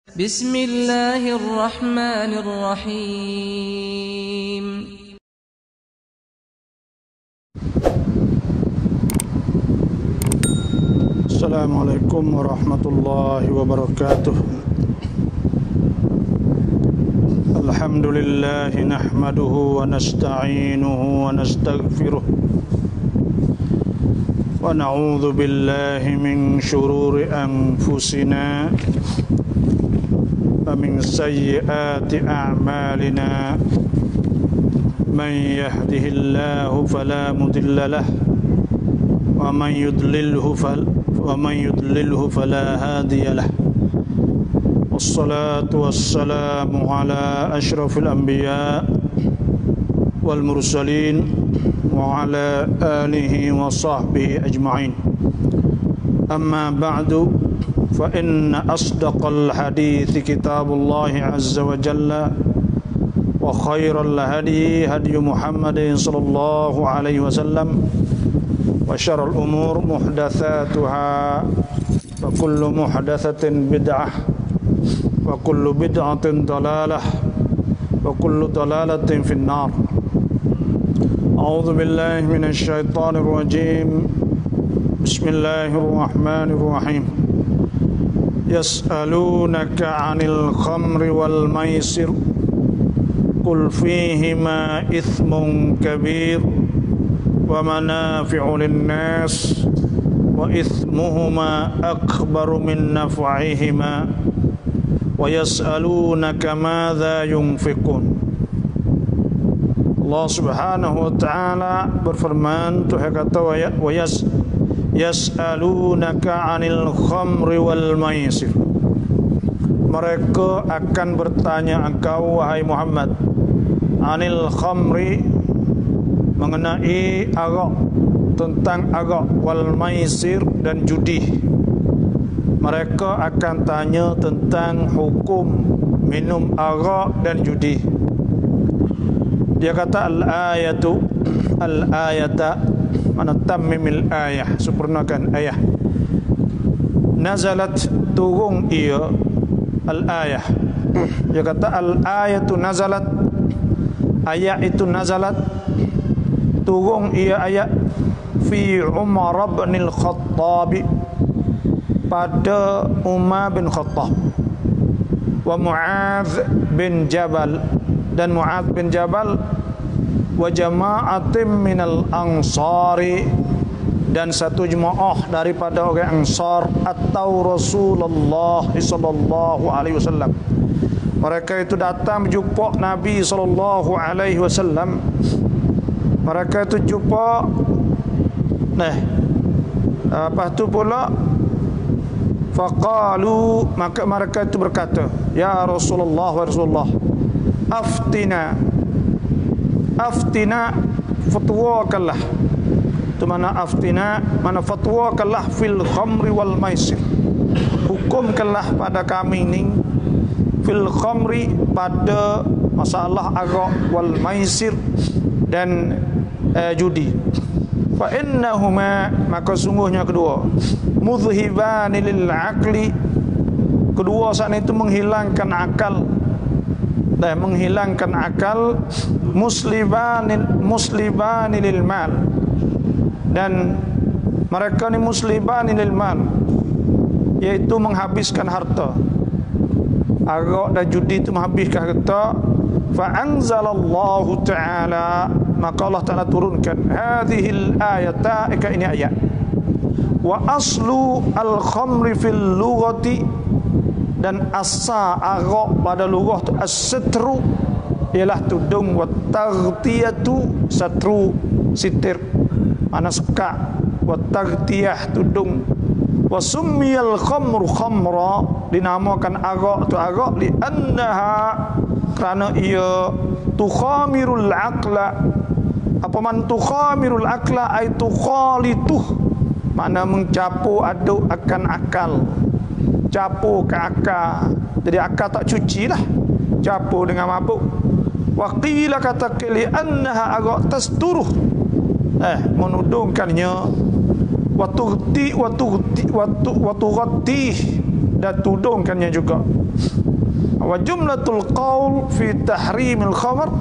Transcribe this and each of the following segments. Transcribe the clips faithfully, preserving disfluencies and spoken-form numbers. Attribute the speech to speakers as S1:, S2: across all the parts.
S1: بسم الله الرحمن الرحيم
S2: السلام عليكم ورحمة الله وبركاته. الحمد لله نحمده ونستعينه ونستغفره ونعوذ بالله من شرور أنفسنا ومن سيئات أعمالنا. من يهده الله فلا مضل له ومن يضلله فل ومن يضلله فلا هادي له. والصلاة والسلام على أشرف الأنبياء والمرسلين وعلى آله وصحبه أجمعين. أما بعد، فإن أصدق الحديث كتاب الله عز وجل، وخير الهدي هدي محمد صلى الله عليه وسلم، وشر الأمور محدثاتها، وكل محدثة بدعة، وكل بدعة ضلالة، وكل ضلالة في النار. أعوذ بالله من الشيطان الرجيم. بسم الله الرحمن الرحيم. يسألونك عن الخمر والميسر قل فيهما إثم كبير ومنافع للناس وإثمهما أكبر من نفعهما ويسألونك ماذا ينفقون. Allah Subhanahu wa taala berfirman, Tuhan kata wa yas yas'alunaka 'anil khamri wal maisir. Mereka akan bertanya engkau wahai Muhammad, 'anil khamri, mengenai arak, tentang arak, wal maisir, dan judi. Mereka akan tanya tentang hukum minum arak dan judi. Dia kata al-ayatu al-ayata, mana tammimil ayah, sempurnakan ayah. Nazalat, turun ia, al-ayah. Dia kata al-ayatu nazalat, ayat itu nazalat, turun ia ayat fi Umar bin al-Khattab, pada Umar bin Khattab, wa Mu'adz bin Jabal, dan Mu'adz bin Jabal, wa jama'atim minal ansari, dan satu jemaah daripada orang Ansar, atau Rasulullah sallallahu alaihi wasallam. Mereka itu datang berjumpa Nabi sallallahu alaihi wasallam. Mereka itu jumpa, nah, lepas tu pula faqalu, maka mereka itu berkata, ya Rasulullah wa Rasulullah, aftina aftina, fatwakallah. Itu mana aftina, mana fatwakallah fil khamri wal maisir, hukumkanlah pada kami ini fil khamri, pada masalah arak, wal maisir, dan uh, judi. Fa innahuma, maka sungguhnya kedua, mudhhibani lil aqli, kedua saat itu menghilangkan akal, dan menghilangkan akal, muslibanil muslibani lil mal, dan mereka ni muslibani lil mal, yaitu menghabiskan harta. Arak dan judi itu menghabiskan harta. Fa anzalallahu ta'ala, maka Allah Ta'ala turunkan hadhil ayata, ini ayat. Wa aslu al khamri fil lughati, dan asa arak pada lughah tu as-satru, ialah tudung, wa taghtiyatu, satru, sitir, mana sekak, wa taghtiyah, tudung. Wa summiyal khamru khamra, dinamakan arak tu arak, li annaha, kerana ia tukhamirul aqla. Apa man tukhamirul aqla, ay tukhalituh, mana mencampur aduk akan akal, campur ke akal. Jadi akal tak cuci lah, campur dengan mabuk. Wa qila, kata li annaha arak tasturuh, eh menudungkannya, wa tughti wa tughti wa tughti, dan tudungkannya juga. Wa jumlatul qaul fi tahrimil khamr,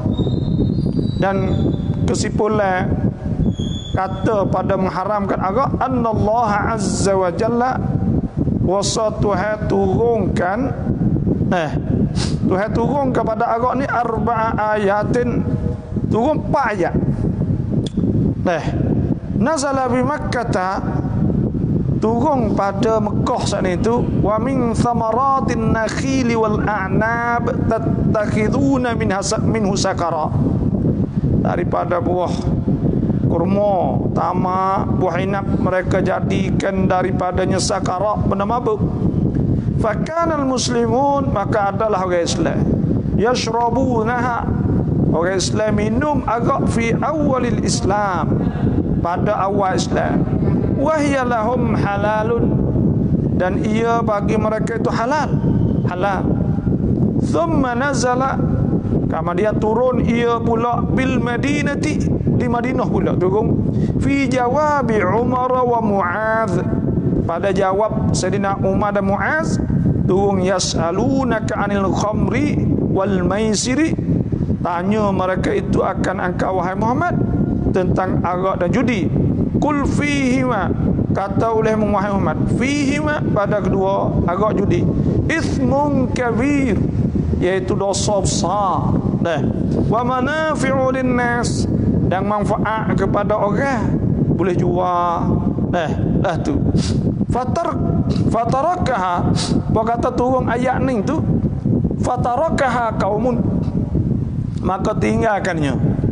S2: dan kesimpulan kata pada mengharamkan arak, annallaha azza wa jalla wasatuha turunkan eh Tuhan turun kepada arak ni arba'a ayatin, turun empat ayat. Nah, nazala bi Makkah, turun pada Mekah saat itu, wa min thamaratin nakhili wal a'nab tattakhiduna min hasab minhu sakara, daripada buah kurma, tamak, buah inab mereka jadikan daripadanya sakara, benda mabuk. Fakana al-muslimun, maka adalah orang Islam yashrabunaha, orang Islam minum arak fi awalil Islam, pada awal Islam, wa hiya lahum halalun, dan ia bagi mereka itu halal halal. Thumma nazala, kemudian turun ia pula bil Madinati, di Madinah pula turun, fi jawabi Umar wa Mu'adz, pada jawab Sayyidina Umar dan Mu'adz, turun yas'alunaka 'anil khamri wal maisiri, tanya mereka itu akan engkau wahai Muhammad tentang arak dan judi. Qul fihima, kata oleh Muhammad Muhammad, fihima, pada kedua arak judi, ithmun kabir, iaitu dosa besar, dah, wa manafi'u linnas, dan manfaat kepada orang, boleh jual, dah dah tu. Fatar fatarakaha, apa kata turun ayat ni tu, fatarakaha kaumun, maka tinggalkannya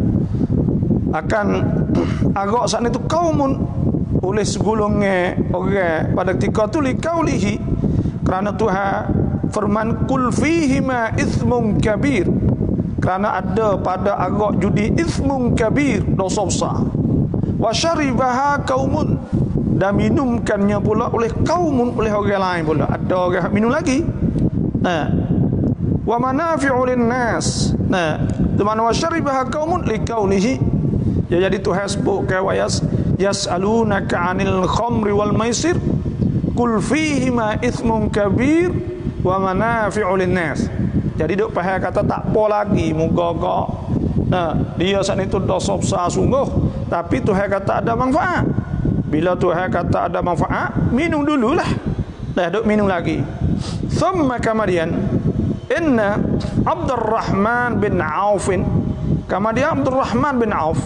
S2: akan arak saat itu kaumun, oleh segolongan orang pada ketika tu, likaulihi, kerana Tuhan firman kul fihima ithmun kabir, kerana ada pada arak judi ithmun kabir, dosa besar. Wa syaribaha kaumun, dan minumkannya pula oleh kaumun, oleh orang lain pula, ada orang minum lagi. Nah, wa manafi'u linnas, nah, di mana wa syaribaha kaumun likaulihi, ya, jadi Tuhan sebut ke wayas yas'alunaka 'anil khamri wal maisir qul fihima ithmun kabir wa manafi'u linnas. Jadi duk faham kata tak apa lagi muga-muga, nah, dia saat itu dosa besar sungguh, tapi Tuhan kata ada manfaat. Bila Tuhan kata ada manfaat, minum dululah, dah duk minum lagi. Thumma kemudian inna Abdurrahman bin Auf, kemudian Abdurrahman bin Auf,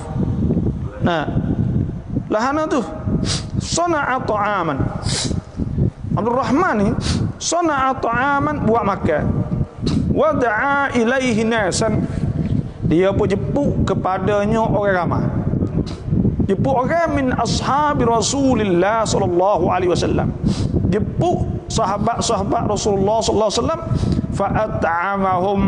S2: nah, lahana tu sana'a ta'aman, Abdurrahman ni sana'a ta'aman, buat makan, wada'a ilaihi nasan, dia pun jemput kepadanya orang ramai, jemput orang min ashabi Rasulillah sallallahu alaihi wasallam, jemput sahabat-sahabat Rasulullah sallallahu alaihi wasallam. Fa at'amahum,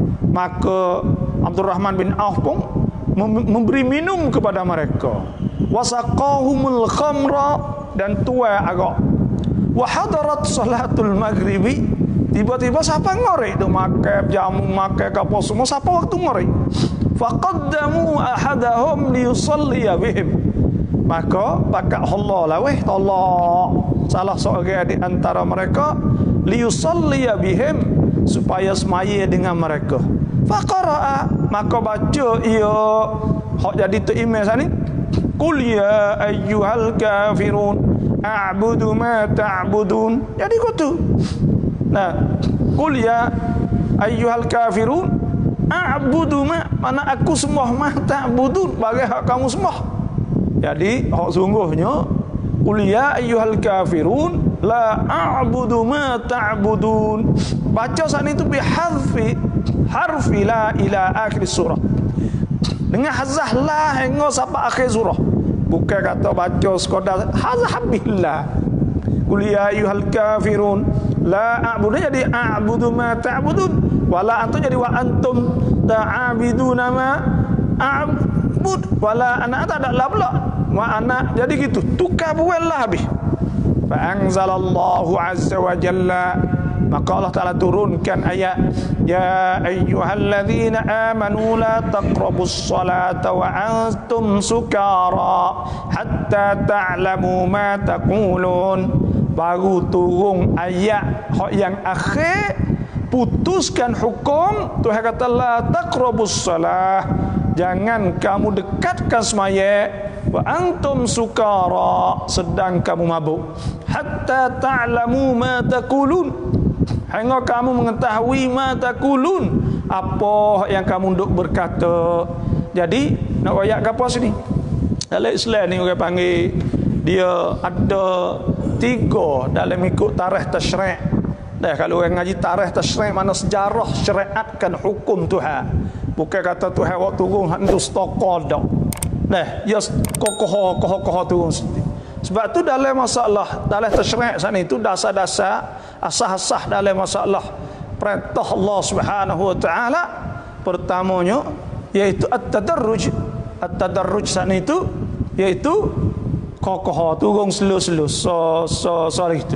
S2: maka Abdurrahman bin Auf pun memberi minum kepada mereka. Wasaqahumul khamra, dan tuai arak. Wa hadarat salatul maghribi, tiba-tiba siapa ngorek tu makan jamu, makan apa semua, siapa waktu ngorek. Faqaddamu ahadahum liyusalli bihim, maka pakat Allah lah weh tolak salah seorang di antara mereka, liyusalli bihim, supaya semaya dengan mereka. Faqara'a, maka baca ia hak jadi tu email sani, qul ya ayyuhal kafirun a'budu ma ta'budun, jadi gitu. Nah, qul ya ayyuhal kafirun a'budu ma, mana aku sembah ma ta'budun, bagi hak kamu sembah. Jadi hak sungguhnya qul ya ayyuhal kafirun la a'budu ma ta'budun, baca saat itu bi harfi harfi la ila akhir surah, dengan hazah la hingga sampai akhir surah, bukan kata baca sekadar hazah billah. Qul ya ayyuhal kafirun la a'budu, jadi a'budu ma ta'budun, wala antum jadi wa antum ta'abiduna ma a'bud, wala ana tak ada la pula wa ana, jadi gitu tukar buat lah habis. Fa anzalallahu azza wa jalla, maka Allah Ta'ala turunkan ayat, ya ayyuhalladzina amanu la taqrabus salata wa antum sukara hatta ta'lamu ma taqulun, baru turun ayat hak yang akhir putuskan hukum. Tuhan kata la taqrabus salah, jangan kamu dekatkan semaya wa antum sukara, sedang kamu mabuk, hatta ta'lamu ma taqulun, hingga kamu mengetahui ma taqulun, apa yang kamu duk berkata. Jadi nak ayat apa sini? Dalam Islam ni orang panggil dia ada tiga dalam ikut tarikh tasyri'. Dah, kalau orang ngaji tarikh tasyri' mana sejarah syariatkan hukum Tuhan. Bukan kata Tuhan waktu turun hendak stokol dak. Nah, ya kokoh kokoh kokoh turun sendiri. Sebab tu dalam masalah dalam tasyri' sana itu dasar-dasar asas-asas dalam masalah perintah Allah Subhanahu wa taala, pertamanya iaitu at-tadarruj. At-tadarruj sana itu iaitu kokoh turun slow-slow so so sorry itu.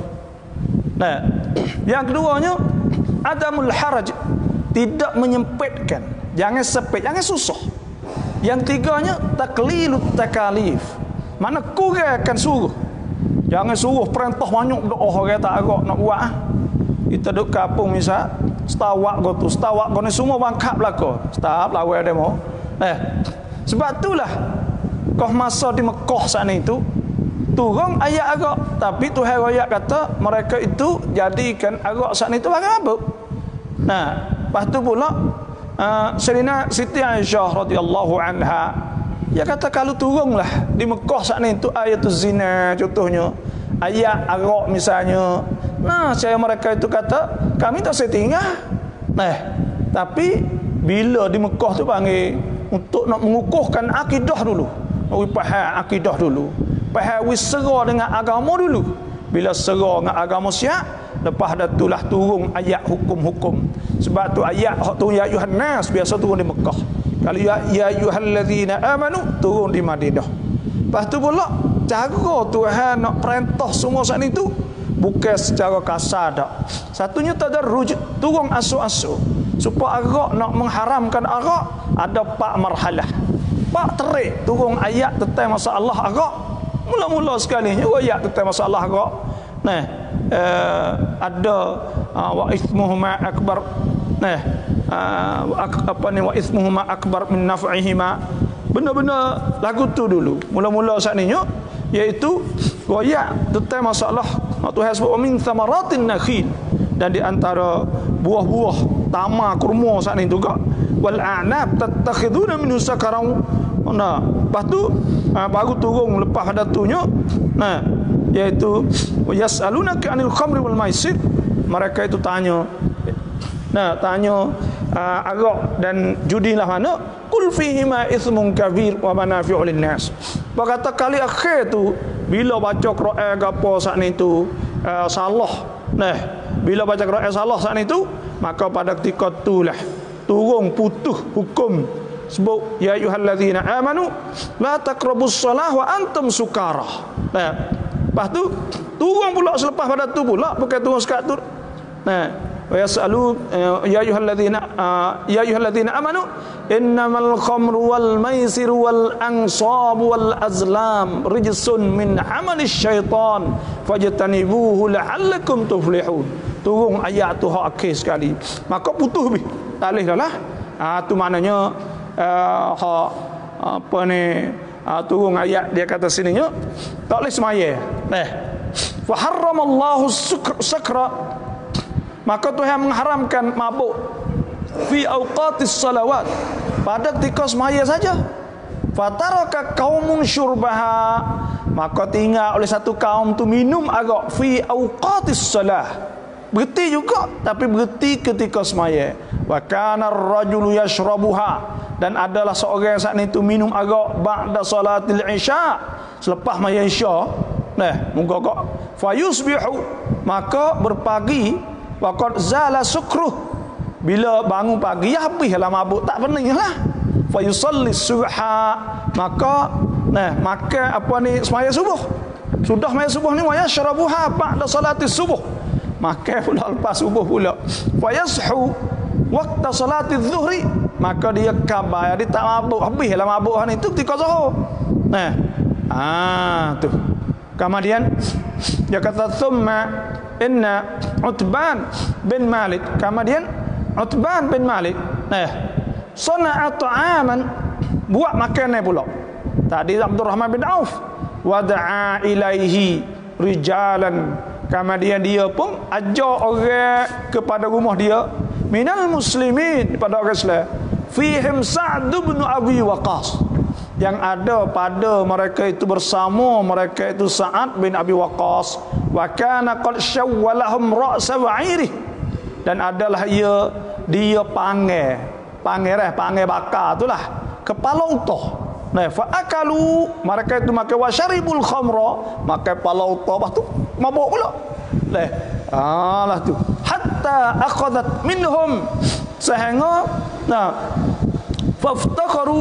S2: Nah, yang keduanya adamul haraj, tidak menyempitkan, jangan sempit, jangan susah. Yang tiganya taklilut takalif, mana kurangkan suruh. Jangan suruh perintah banyak dak orang tak agak nak buat ah. Kita duk kampung misal setawak go tu, setawak go ni semua bangkap belaka. Setahap lawan demo. Eh, sebab itulah kau masa di Mekah sana itu turun ayat agak, tapi Tuhan ayat kata mereka itu jadikan agak sana itu bagai apa? Nah, lepas tu pula uh, Sayyidina Siti Aisyah radhiyallahu anha, dia kata kalau turunlah di Mekah sana itu ayat zina contohnya, ayat agak misalnya, nah saya mereka itu kata kami tak setinggal. Nah, tapi bila di Mekah tu panggil untuk nak mengukuhkan akidah dulu, nak faham akidah dulu, faham wisera dengan agama dulu. Bila sera dengan agama siap, lepas dah tulah turun ayat hukum-hukum. Sebab tu ayat hak tu ya ayuhan nas biasa turun di Mekah. Kalau ya ya ayyuhallazina amanu turun di Madinah. Lepas tu pula cara Tuhan nak perintah semua saat itu bukan secara kasar dak. Satunya tadarruj, turun asu-asu. Supaya arak nak mengharamkan arak ada empat marhalah. Empat terik turun ayat tentang masalah arak. Mula-mula sekali ayat tentang masalah arak. Nah, uh, ada uh, wa ismuhuma akbar. Nah, uh, apa ni wa ismuhuma akbar min naf'ihima. Benar-benar lagu tu dulu. Mula-mula saat ni iaitu ayat tentang masalah Tuhan sebut min thamaratin nakhil, dan di antara buah-buah tamar kurma saat ni juga wal a'nab tattakhiduna minhu sakaran. Nah, lepas tu ha, baru turun lepas pada tunya, nah iaitu yasalunaka anil khamri wal maisir, mereka itu tanya, nah tanya uh, arak dan judi lah mana, qul fihima ithmun kabir wa manafi'u linnas. Berkata kali akhir tu bila baca Quran gapo saat ni tu uh, salah. Nah, bila baca Quran salah saat itu, maka pada ketika itulah turun putuh hukum sebut ya ayyuhallazina amanu la taqrabus shalah wa antum sukara. Nah, lepas tu turun pula selepas pada tu pula, bukan turun sekat tu. Nah, wa yasalu ya ayyuhallazina ya ayyuhallazina amanu innamal khamru wal maisir wal ansab wal azlam rijsun min amalis syaitan fajtanibuhu la'allakum tuflihun. Turun ayat tu hak akhir sekali, maka putus bih talih dah lah. Ah tu maknanya uh, hak apa ni uh, turun ayat dia kata sininya tak boleh semaya. Eh fa harramallahu sakra, maka Tuhan mengharamkan mabuk fi awqatis salawat, pada ketika semaya saja. Fataraka qaumun syurbaha, maka tinggal oleh satu kaum tu minum arak fi awqatis salah, berhenti juga tapi berhenti ketika semaya. Wa kana ar-rajulu yashrabuha, dan adalah seorang saat itu minum arak ba'da salatil isya, selepas maya isya. Nah, muka kok fayusbihu, maka berpagi waqad zala sukruh, bila bangun pagi ya habislah mabuk, tak pening lah. Fayusalli subha, maka nah maka apa ni semaya subuh. Sudah semaya subuh ni wa yashrabuha ba'da salatis subuh, maka pula lepas subuh pula. Fayashu waqta salatiz zuhri, maka dia kabar dia tak mabuk, habislah mabuk ni tu ketika zuhur. Nah, ah tu Kemudian dia kata thumma inna Utban bin Malik. Kemudian Utban bin Malik nah sana'a ta'aman, buat makanan pula. Tadi Abdurrahman bin Auf wada'a ilaihi rijalan. Kemudian dia pun ajak orang kepada rumah dia minal muslimin, pada orang Islam, fihim Sa'd bin Abi Waqqas, yang ada pada mereka itu bersama mereka itu Sa'ad bin Abi Waqqas. Wa kana qad syawwalahum ra'sa ba'irih, dan adalah ia dia panggil panggil eh panggil bakar itulah kepala unta. Nah, fa akalu, mereka itu makan, wa syaribul khamra, makan kepala unta, lepas tu mabuk pula. Leh, alah tu hatta akhadhat minhum, sehingga nah faftakharu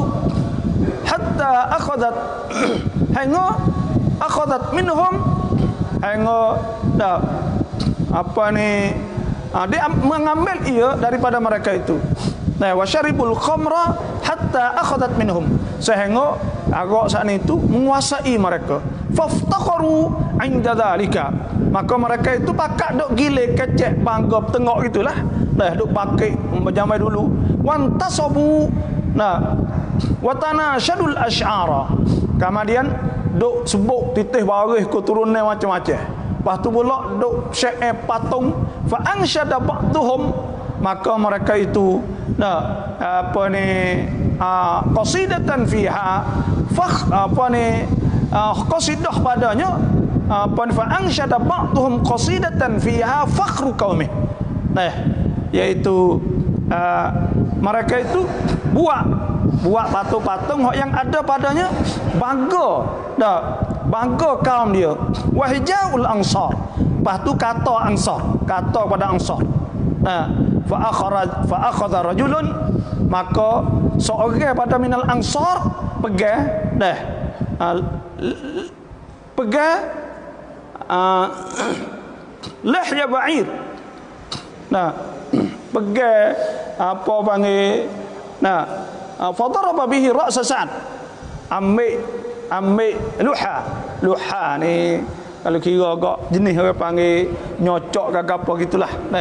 S2: hatta akhadhat hingga akhadhat minhum, hingga dah apa ni ha, dia mengambil ia daripada mereka itu. Nah, wasyaribul khamra hatta akhadhat minhum, sehingga arak saat itu menguasai mereka. Faftakharu inda dhalika, maka mereka itu pakak duk gile kecek bangga tengok gitulah. Dah duk pakai zaman dulu. Wantasabu, nah watana syadul asy'ara, kemudian duk sebut titih baris keturunan macam-macam. Lepas tu pula duk syair patung. Fa ansyada ba'dhum, maka mereka itu nah apa ni uh, qasidatan fiha fakh apa ni uh, qasidah padanya apa uh, fa ansyada ba'dhum qasidatan fiha fakhru qaumih. Nah, yaitu uh, mereka itu buat buat patung-patung yang ada padanya bangga dah bangga kaum dia. Wahijaul ansar, lepas tu kata ansar, kata pada ansar. Nah, fa akhraj fa akhadha rajulun, maka seorang pada minal ansar pegang dah uh, pegang uh, lahya ba'ir. Nah, pegang apa panggil nah fadaraba bihi ra's Sa'd, ambil ambil luha luha ni kalau kira agak jenis orang panggil nyocok ke apa gitulah. Nah,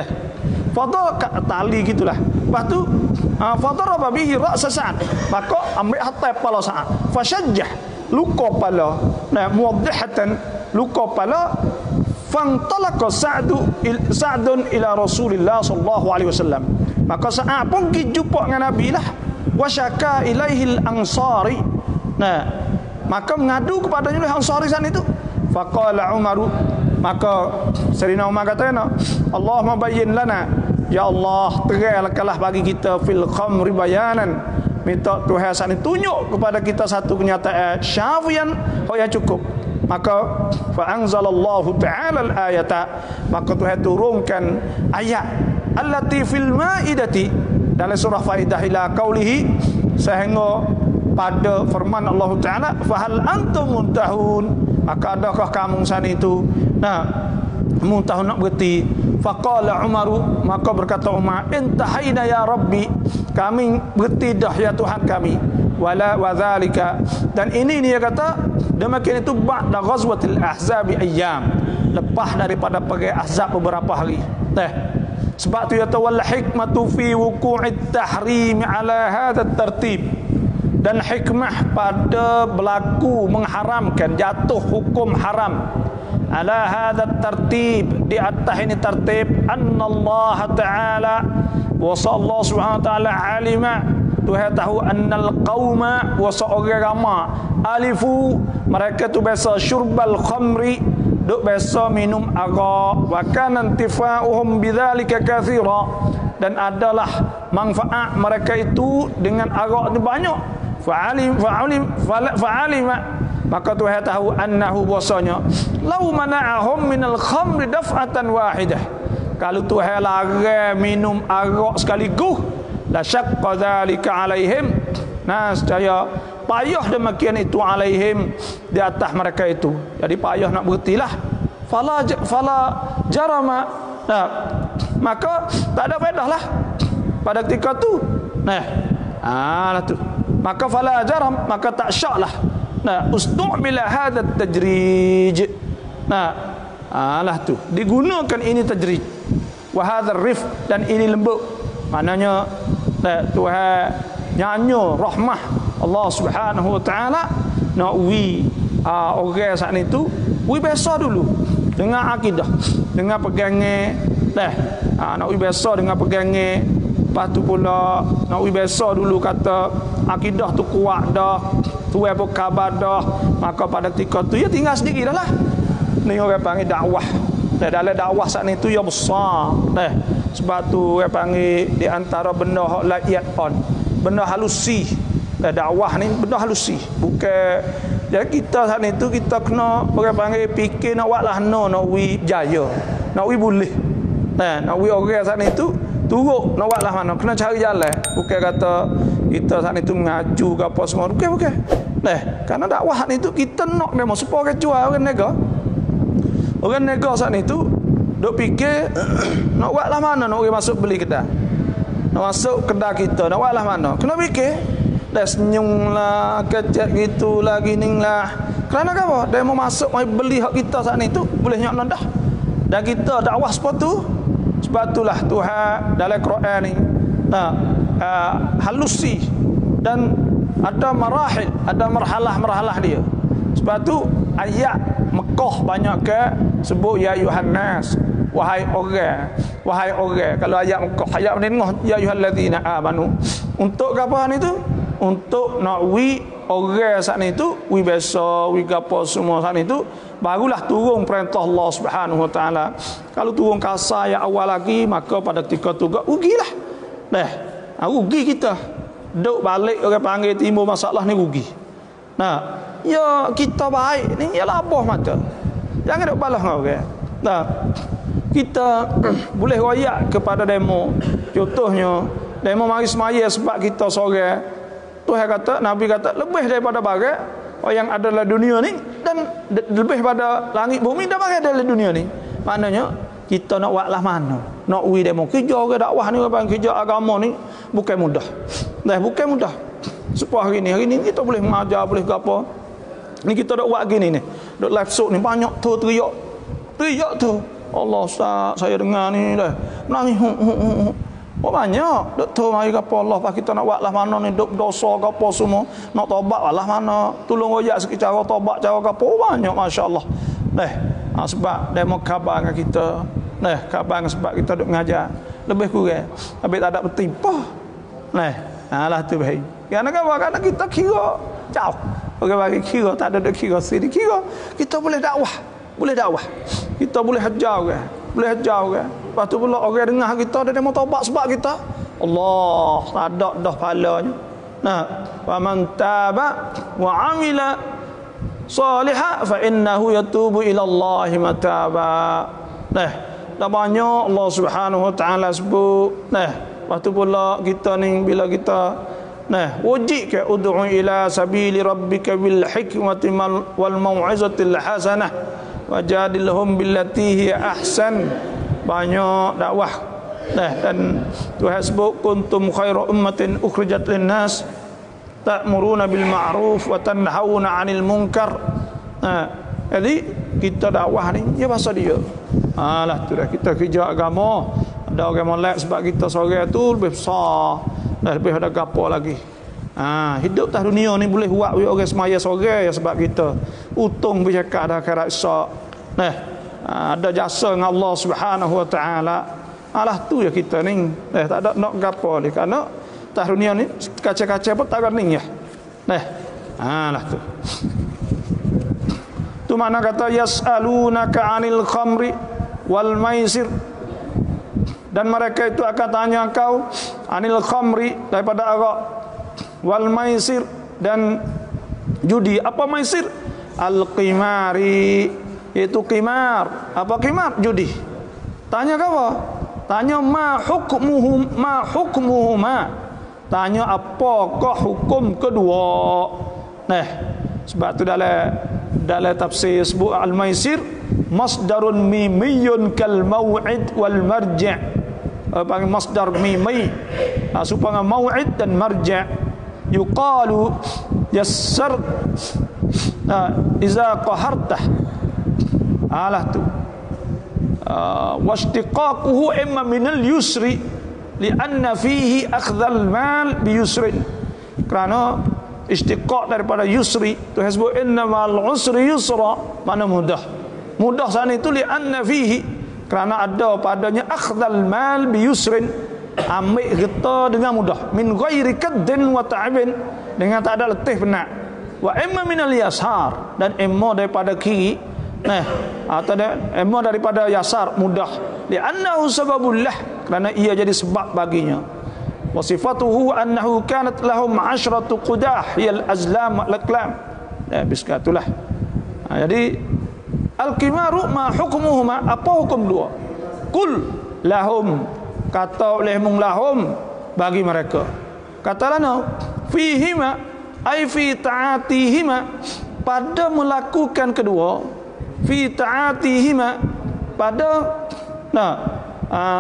S2: fadar tali gitulah. Lepas tu fadaraba bihi ra's Sa'd, maka ambil hatta kepala Sa'd, fasyajjah, luka kepala, nah muwaddihatan, luka kepala. Fantalaqa Sa'du Sa'dun ila Rasulillah sallallahu alaihi wasallam, maka Sa'ad pun pergi jumpa dengan Nabi lah. Wa syaka ilaihil ansari, nah maka mengadu kepadanya oleh ansari sana itu. Faqala Umar, maka Sayyidina Umar katanya, Allahumma bayyin lana, ya Allah terangkanlah bagi kita fil khamri bayanan, minta Tuhan sana tunjuk kepada kita satu kenyataan syafian oh yang cukup. Maka fa anzalallahu ta'ala al-ayata, maka Tuhan turunkan ayat allati fil maidati dalam surah Faidah ila qaulihi, sehingga pada firman Allah Taala fa hal antum muntahun, maka adakah kamu sana itu nah muntahun nak berhenti. Faqala Umaru, maka berkata Umar, intahaina ya Rabbi, kami berhenti dah ya Tuhan kami. Wala wadzalika, dan ini dia kata demikian itu ba'da ghazwatil ahzab ayyam, lepas daripada perang Ahzab beberapa hari. Teh sebab tu ya tawalla hikmatu fi wuqu'it tahrim ala hadha tartib, dan hikmah pada berlaku mengharamkan jatuh hukum haram ala hadha tartib, di atas ini tertib, annallaha ta'ala wa sallallahu subhanahu wa ta'ala alima, Tuhan tahu annal qauma, wa seorang ramai alifu, mereka tu biasa syurbal khamri, duk biasa minum arak, wa kana intifa'uhum bidzalika katsira, dan adalah manfaat mereka itu dengan arak itu banyak. Fa'alim fa'alim fa'alima, maka Tuhan tahu annahu bahasanya lau mana'ahum minal khamri daf'atan wahidah, kalau Tuhan larang minum arak sekaligus, la syaqqa dzalika alaihim, nah saya payah demikian itu alaihim, di atas mereka itu, jadi payah nak berhentilah. Fala fala jarama, nah maka tak ada faedah lah pada ketika tu. Nah ah tu maka fala jaram, maka tak syaklah. Nah ustu'mila hadha tajrij, Nah, alah tu. Digunakan ini tajrid. Wa hadzal rif dan ini lembut. Maknanya nah, Tuhan nyanyo rahmah Allah Subhanahu wa taala nak wi uh, orang saat itu wi biasa dulu dengan akidah, dengan pegangnya dah. Uh, nak wi biasa dengan pegangnya. Lepas tu pula nak wi biasa dulu kata akidah tu kuat dah, tuai pun khabar dah, maka pada ketika tu ya tinggal sedikit dah lah. Ni orang panggil dakwah. Dan dalam dakwah saat itu ya besar. Nah, sebab tu orang panggil di antara benda hak laiyat on, benda halusi. Dan dakwah ni benda halusi. Bukan jadi kita saat itu kita kena orang panggil fikir nak buatlah no nak wi jaya. Nak wi boleh. Nah, nak wi orang saat itu turuk nak buatlah mana, kena cari jalan. Bukan kata kita saat itu mengaju ke apa semua. Bukan, bukan. Nah, karena dakwah itu kita nak demo supaya orang jual orang nega. Orang nega saat itu duk fikir nak buatlah mana nak orang masuk beli kedai. Nak masuk kedai kita, nak buatlah mana. Kena fikir dah senyum lah, kecek gitulah, gini lah. Kerana apa? Dia mau masuk, mau beli hak kita saat itu boleh nyok dah. Dan kita dakwah sepatu. Sebab itulah Tuhan dalam Quran ni nah, uh, halusi dan ada marahil, ada marhalah-marhalah dia. Sebab tu ayat Mekah banyak ke sebut ya ayuhan nas, wahai orang, wahai orang. Kalau ayat Mekah, ayat menengah ya ayyuhallazina amanu. Untuk apa ni tu? Untuk nak wi orang saat ni tu wi biasa, wi gapo semua saat ni tu barulah turun perintah Allah Subhanahu wa taala. Kalau turun kasar yang awal lagi, maka pada ketika tu rugilah. Dah, rugi kita. Duk balik orang panggil timbul masalah ni rugi. Nah, ya kita baik ni ialah apa mata. Jangan duk balas dengan orang. Nah, kita boleh royak kepada demo. Contohnya, demo mari semaya sebab kita seorang. Tuhan kata, Nabi kata lebih daripada bagai yang ada dalam dunia ni dan lebih pada langit bumi dan bagai dalam dunia ni. Maknanya kita nak buatlah mana? Nak wi demo kerja ke dakwah ni apa kerja agama ni bukan mudah. Dah bukan mudah. Supaya hari ni hari ni kita boleh mengajar, boleh apa. Ni kita dak buat gini ni. Duk live show ni banyak tu teriak. Teriak tu. Allah Ustaz, saya dengar ni dah. Menangis. Oh banyak. Duk tu mari apa Allah pas kita nak buatlah mana ni duk dosa ke apa semua. Nak taubat lah mana. Tolong royak sikit cara taubat cara ke apa. Oh banyak masya-Allah. Dah. Ha, sebab dia mau khabar dengan kita. Nah, khabar sebab kita duk mengajar. Lebih kurang. Habis tak ada bertimpah. Nah, alah tu baik. Kerana apa? Kerana kita kira jauh. Orang bagi kira tak ada duk kira sini kira. Kita boleh dakwah. Boleh dakwah. Kita boleh hajar ke. Boleh hajar ke. Lepas tu pula orang dengar kita dia mau taubat sebab kita. Allah, tak ada dah pahalanya. Nah, wa man taba wa amila salihah fa innahu yatubu ila Allah mataba. Nah, dah banyak Allah Subhanahu wa taala sebut. Nah, lepas tu pula kita ni bila kita nah, wajib ke ud'u ila sabili rabbika bil hikmati wal mau'izatil hasanah wajadilhum billati hiya ahsan. Banyak dakwah. Nah, dan Tuhan sebut kuntum khairu ummatin ukhrijat lin-nas ta'muruna bil ma'ruf wa tanhauna 'anil munkar. Nah, jadi kita dakwah ni ya bahasa dia. Alah tu dah kita kerja agama. Ada orang molek sebab kita seorang tu lebih besar. Dah lebih ada gapo lagi. Ha, hidup tah dunia ni boleh buat orang semaya seorang ya sebab kita untung bercakap dah akhirat esok. Nah, ada jasa dengan Allah Subhanahu wa taala. Alah tu ya kita ni. Eh tak ada nak gapo ni kerana tah dunia ni kaca-kaca pun tak ni ya. Nah. Alah tu. Tu mana kata yas'alunaka 'anil khamri wal maisir. Dan mereka itu akan tanya kau anil khamri daripada arak, wal maisir dan judi. Apa maisir? Al qimari, itu qimar. Apa qimar? Judi. Tanya kau apa? Tanya ma hukmuhum ma hukmuhuma. Tanya apakah hukum kedua. Nah, sebab tu dalam dalam tafsir sebut al maisir masdarun mimiyun kal mau'id wal marji'. Panggil masdar mimi ha, supaya mau'id dan marja' yuqalu yassar ha, iza qahartah Alah tu. Uh, wastiqaquhu imma minal yusri lianna fihi akhdhal mal bi yusrin. Kerana istiqaq daripada yusri tu sebut innamal usri yusra, mana mudah. Mudah sana itu lianna fihi, kerana ada padanya akhdhal mal bi yusrin, ambil harta dengan mudah, min ghairi kaddin wa ta'ibin, dengan tak ada letih penat. Wa imma minal yasar, dan imma daripada kiri, nah atau imma daripada yasar, mudah, li'annahu sababullah, kerana ia jadi sebab baginya. Wa sifatuhu annahu kanat lahum asyratu qudah hiyal azlam wal aqlam. Ya biskatulah. Ha, jadi al-kimaru ma hukmuhuma, apa hukum dua? Qul lahum, kata oleh mung lahum, bagi mereka. Kata lana fihima ai fi ta'atihima, pada melakukan kedua, fi ta'atihima, pada nah uh,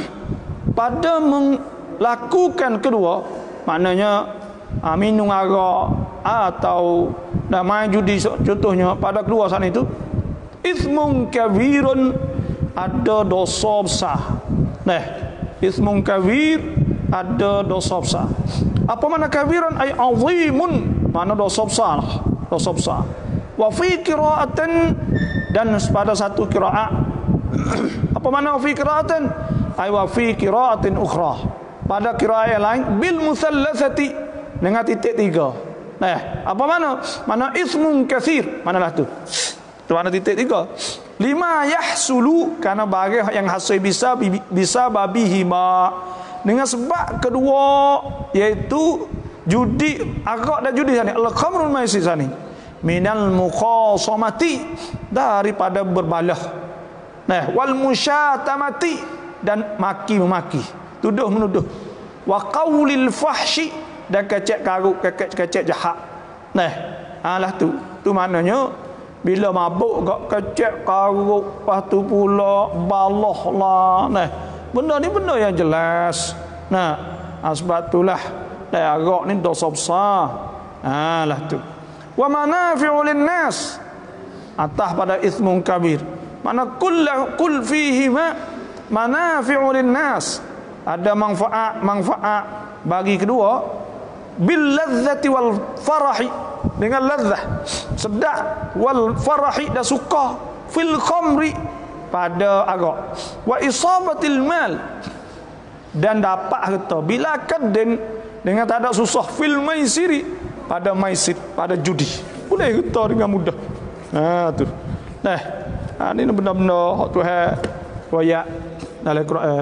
S2: pada melakukan kedua, maknanya uh, minum arak atau dah main judi contohnya, pada kedua sana itu ismun kabirun, ada dosa besar. Nah, ismun kabir, ada dosa besar. Apa makna kabiran? Ay azimun, mana dosa besar, dosa besar. Wa fi qira'atan, dan pada satu qiraat. Apa makna wa fi qira'atan? Ay wa fi qira'atin ukhra, pada qiraat yang lain bil musallatsati, dengan titik tiga. Nah, apa makna? Mana ismun katsir, manalah tu. Tu mana titik tiga. Lima yahsulu, karena bagi yang hasil bisa bisa babihi ma, dengan sebab kedua, yaitu judi, arak dan judi sana, al-khamrul maisir sana, minal muqasamati, daripada berbalah, nah, wal musyatamati, dan maki memaki, tuduh menuduh, wa qaulil fahsyi, dan kecek karuk, kecek kecek jahat. Nah, alah tu, tu maknanya bila mabuk gak kecek karuk, lepas tu pula balah lah. Nah, benda ni benda yang jelas. Nah, sebab itulah dah arak ni dosa besar. Ha lah tu. Wa manafi'u linnas, atas pada ismun kabir. Mana kullu kul fihi ma manafi'u linnas, ada manfaat manfaat bagi kedua, bil ladzati wal farahi, dengan ladzah sedap, wal farahi, dan suka, fil khamri, pada arak, wa isabatil mal, dan dapat harta, bila kadin, dengan tak ada susah, fil maisiri, pada maisir, pada judi, boleh harta dengan mudah. Ha tu. Nah, ha, ini benda-benda hak Tuhan royak dalam Quran.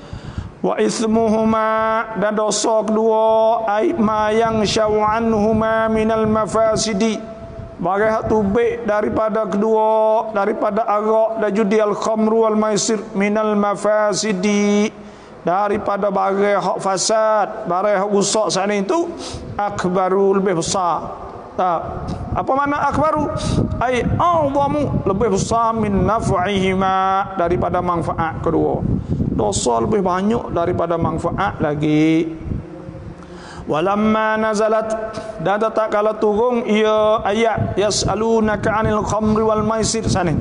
S2: Wa ismuhuma, dan dosa kedua, ai ma yang syaw'anhuma minal mafasidi, bagi hak tubik daripada kedua, daripada arak dan judi, al khamru wal maisir, minal mafasidi, daripada bagi hak fasad, bagi hak rusak sana itu, akbaru, lebih besar. Tak. Apa makna akbaru? Ai a'zamu, lebih besar, min naf'ihima, daripada manfaat kedua. Dosa lebih banyak daripada manfaat lagi. Walamma nazalat, dan tak kala turun ia ayat yasalunaka 'anil khamri wal maisir sana,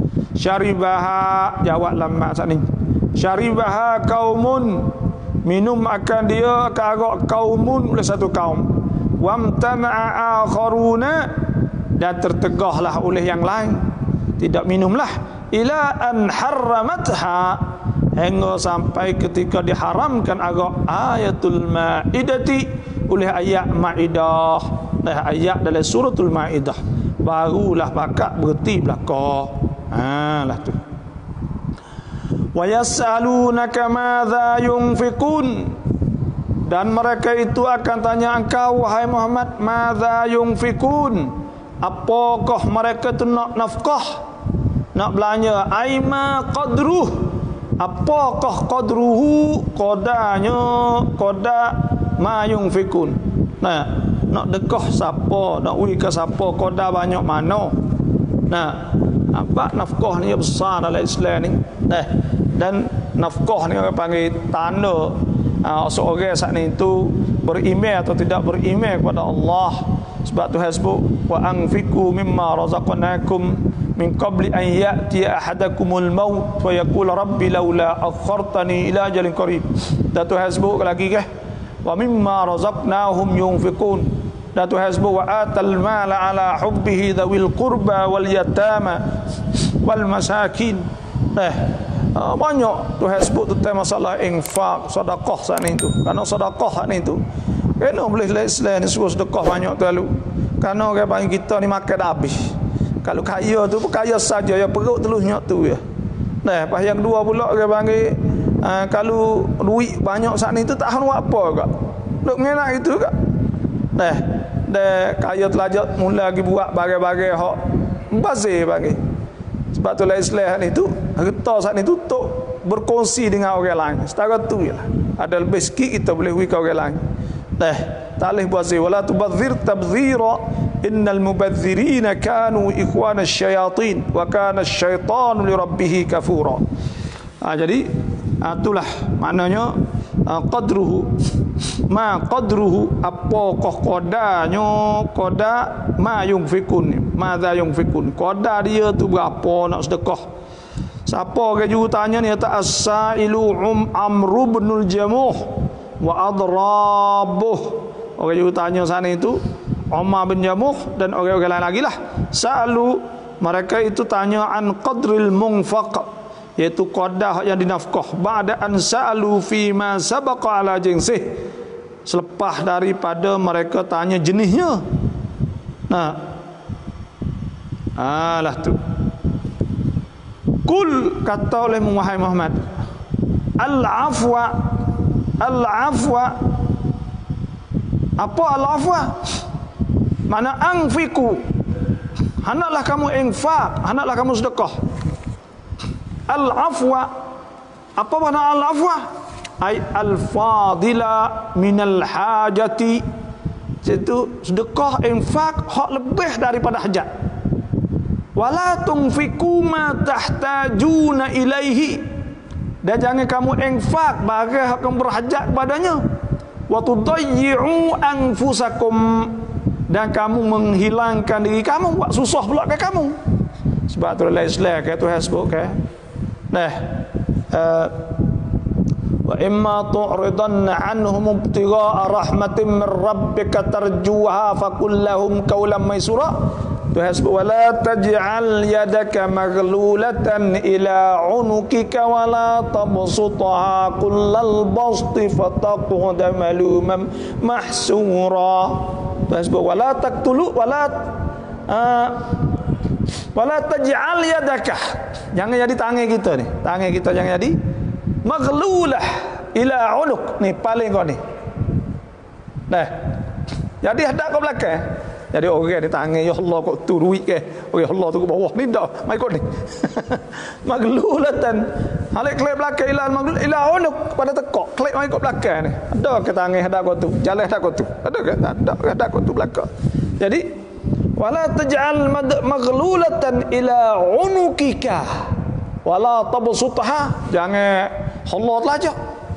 S2: syaribaha, jawab lamma sana, syaribaha kaumun, minum akan dia ke arak kaumun, oleh satu kaum, wamtana'a akharuna, dan tertegahlah oleh yang lain, tidak minumlah, ila an harramatha, hingga sampai ketika diharamkan arak, ayatul maidati, oleh ayat Maidah, ayat dalam suratul Maidah, barulah bakat berhenti belaka. Ha lah tu. Wa yas'alunaka madza yunfiqun, dan mereka itu akan tanya engkau wahai Muhammad, madza yunfiqun, apakah mereka tu nak nafkah, nak belanja, aima qadruh, apakah qadruhu, qadanya, qada ma yunfikun. Nah, nak dekah siapa, nak ui ke siapa, qada banyak mana. Nah, apa nafkah ni besar dalam Islam ni. Nah, dan nafkah ni orang panggil tanda uh, seorang saat ni itu beriman atau tidak beriman kepada Allah. Sebab Tuhan sebut wa anfiqu mimma razaqnakum min qabli an ya'ti ahadakumul maut fa yaqul rabbi laula akhartani ila ajalin qarib. Dan Tuhan sebut lagi ke, wa mimma razaqnahum yunfiqun. Dan Tuhan sebut wa atal mala ala hubbihi dhawil qurba wal yatama wal masakin. Eh, banyak Tuhan sebut tentang masalah infak, sedekah sana itu. Karena sedekah sana itu kena boleh Islam ni suruh sedekah banyak terlalu. Karena orang panggil kita ni makan dah habis. Kalau kaya tu pun kaya saja, ya perut telusnya tu ya. Nah, pas yang kedua pula orang panggil uh, kalau duit banyak sana itu tak hanu apa juga. Duk mengenak itu juga. Nah, dah kaya telajak mula lagi buat bagai-bagai hak bazir bagi. Sebab tu lah Islam itu harta saat itu untuk berkongsi dengan orang lain. Setara tu je lah. Ada lebih sikit kita boleh beri ke orang lain. Dah, tak boleh bazir. Wala tubadzir tabzira. Innal mubadzirina kanu ikhwana syayatin wa kana syaitanu li rabbih kafura. Ha, jadi itulah maknanya uh, qadruhu ma qadruhu apakah qadarnya qadar ma yunfikun madza yunfikun qadar dia tu berapa nak sedekah. Siapa ke jurutannya ni kata as-sailu um amru binul jamuh wa adrabuh. Orang jurutannya sana itu Umar bin Jamuh dan orang-orang lain lagi lah. Sa'alu, mereka itu tanya an qadril munfaq, iaitu qadar yang dinafkah. Ba'da an sa'alu fi ma sabaqa ala jinsih, selepas daripada mereka tanya jenisnya. Nah, alah tu. Kul, kata oleh Muhammad Muhammad, al-afwa, al-afwa, apa al-afwa? Mana angfiku, hendaklah kamu infak, hendaklah kamu sedekah. Al-afwa, apa makna al-afwa? Ay al-fadila minal hajati, iaitu sedekah infak hak lebih daripada hajat. Wala tunfiku ma tahtajuna ilaihi, dan jangan kamu infak bagi hak kamu berhajat kepadanya. Wa tudayyi'u anfusakum, dan kamu menghilangkan diri kamu, buat susah pula ke kamu. Sebab tu lah Islam ke Tuhan sebut ke. Nah, uh, wa imma tu'ridanna anhum ibtigha'a rahmatin min rabbika tarjuha faqul lahum qawlan maysura. Tuhan sebut wala taj'al yadaka maghlulatan ila unukika wala tabsutha kullal basti fataqud maluman mahsura. Tuhan sebut wala taqtulu wala uh, wala taj'al yadaka, jangan jadi tangan kita ni, tangan kita jangan jadi maghlulah ila unuk ni, paling kau ni. Nah, jadi hadap kau belakang. Jadi orang ni tangan, ya Allah kau tu duit ke, oh ya Allah tu ke bawah ni dah mai kau ni. Maghlulatan, halik klep belakang ila maghlul ila unuk, pada tekok klep mai kau belakang ni. Ada ke tangan hadap kau tu, jalan hadap kau tu, ada ke tak ada hadap kau tu belakang. Jadi wala taj'al maghlulatan ila unukika wala tabsutha, jangan Allah telajak.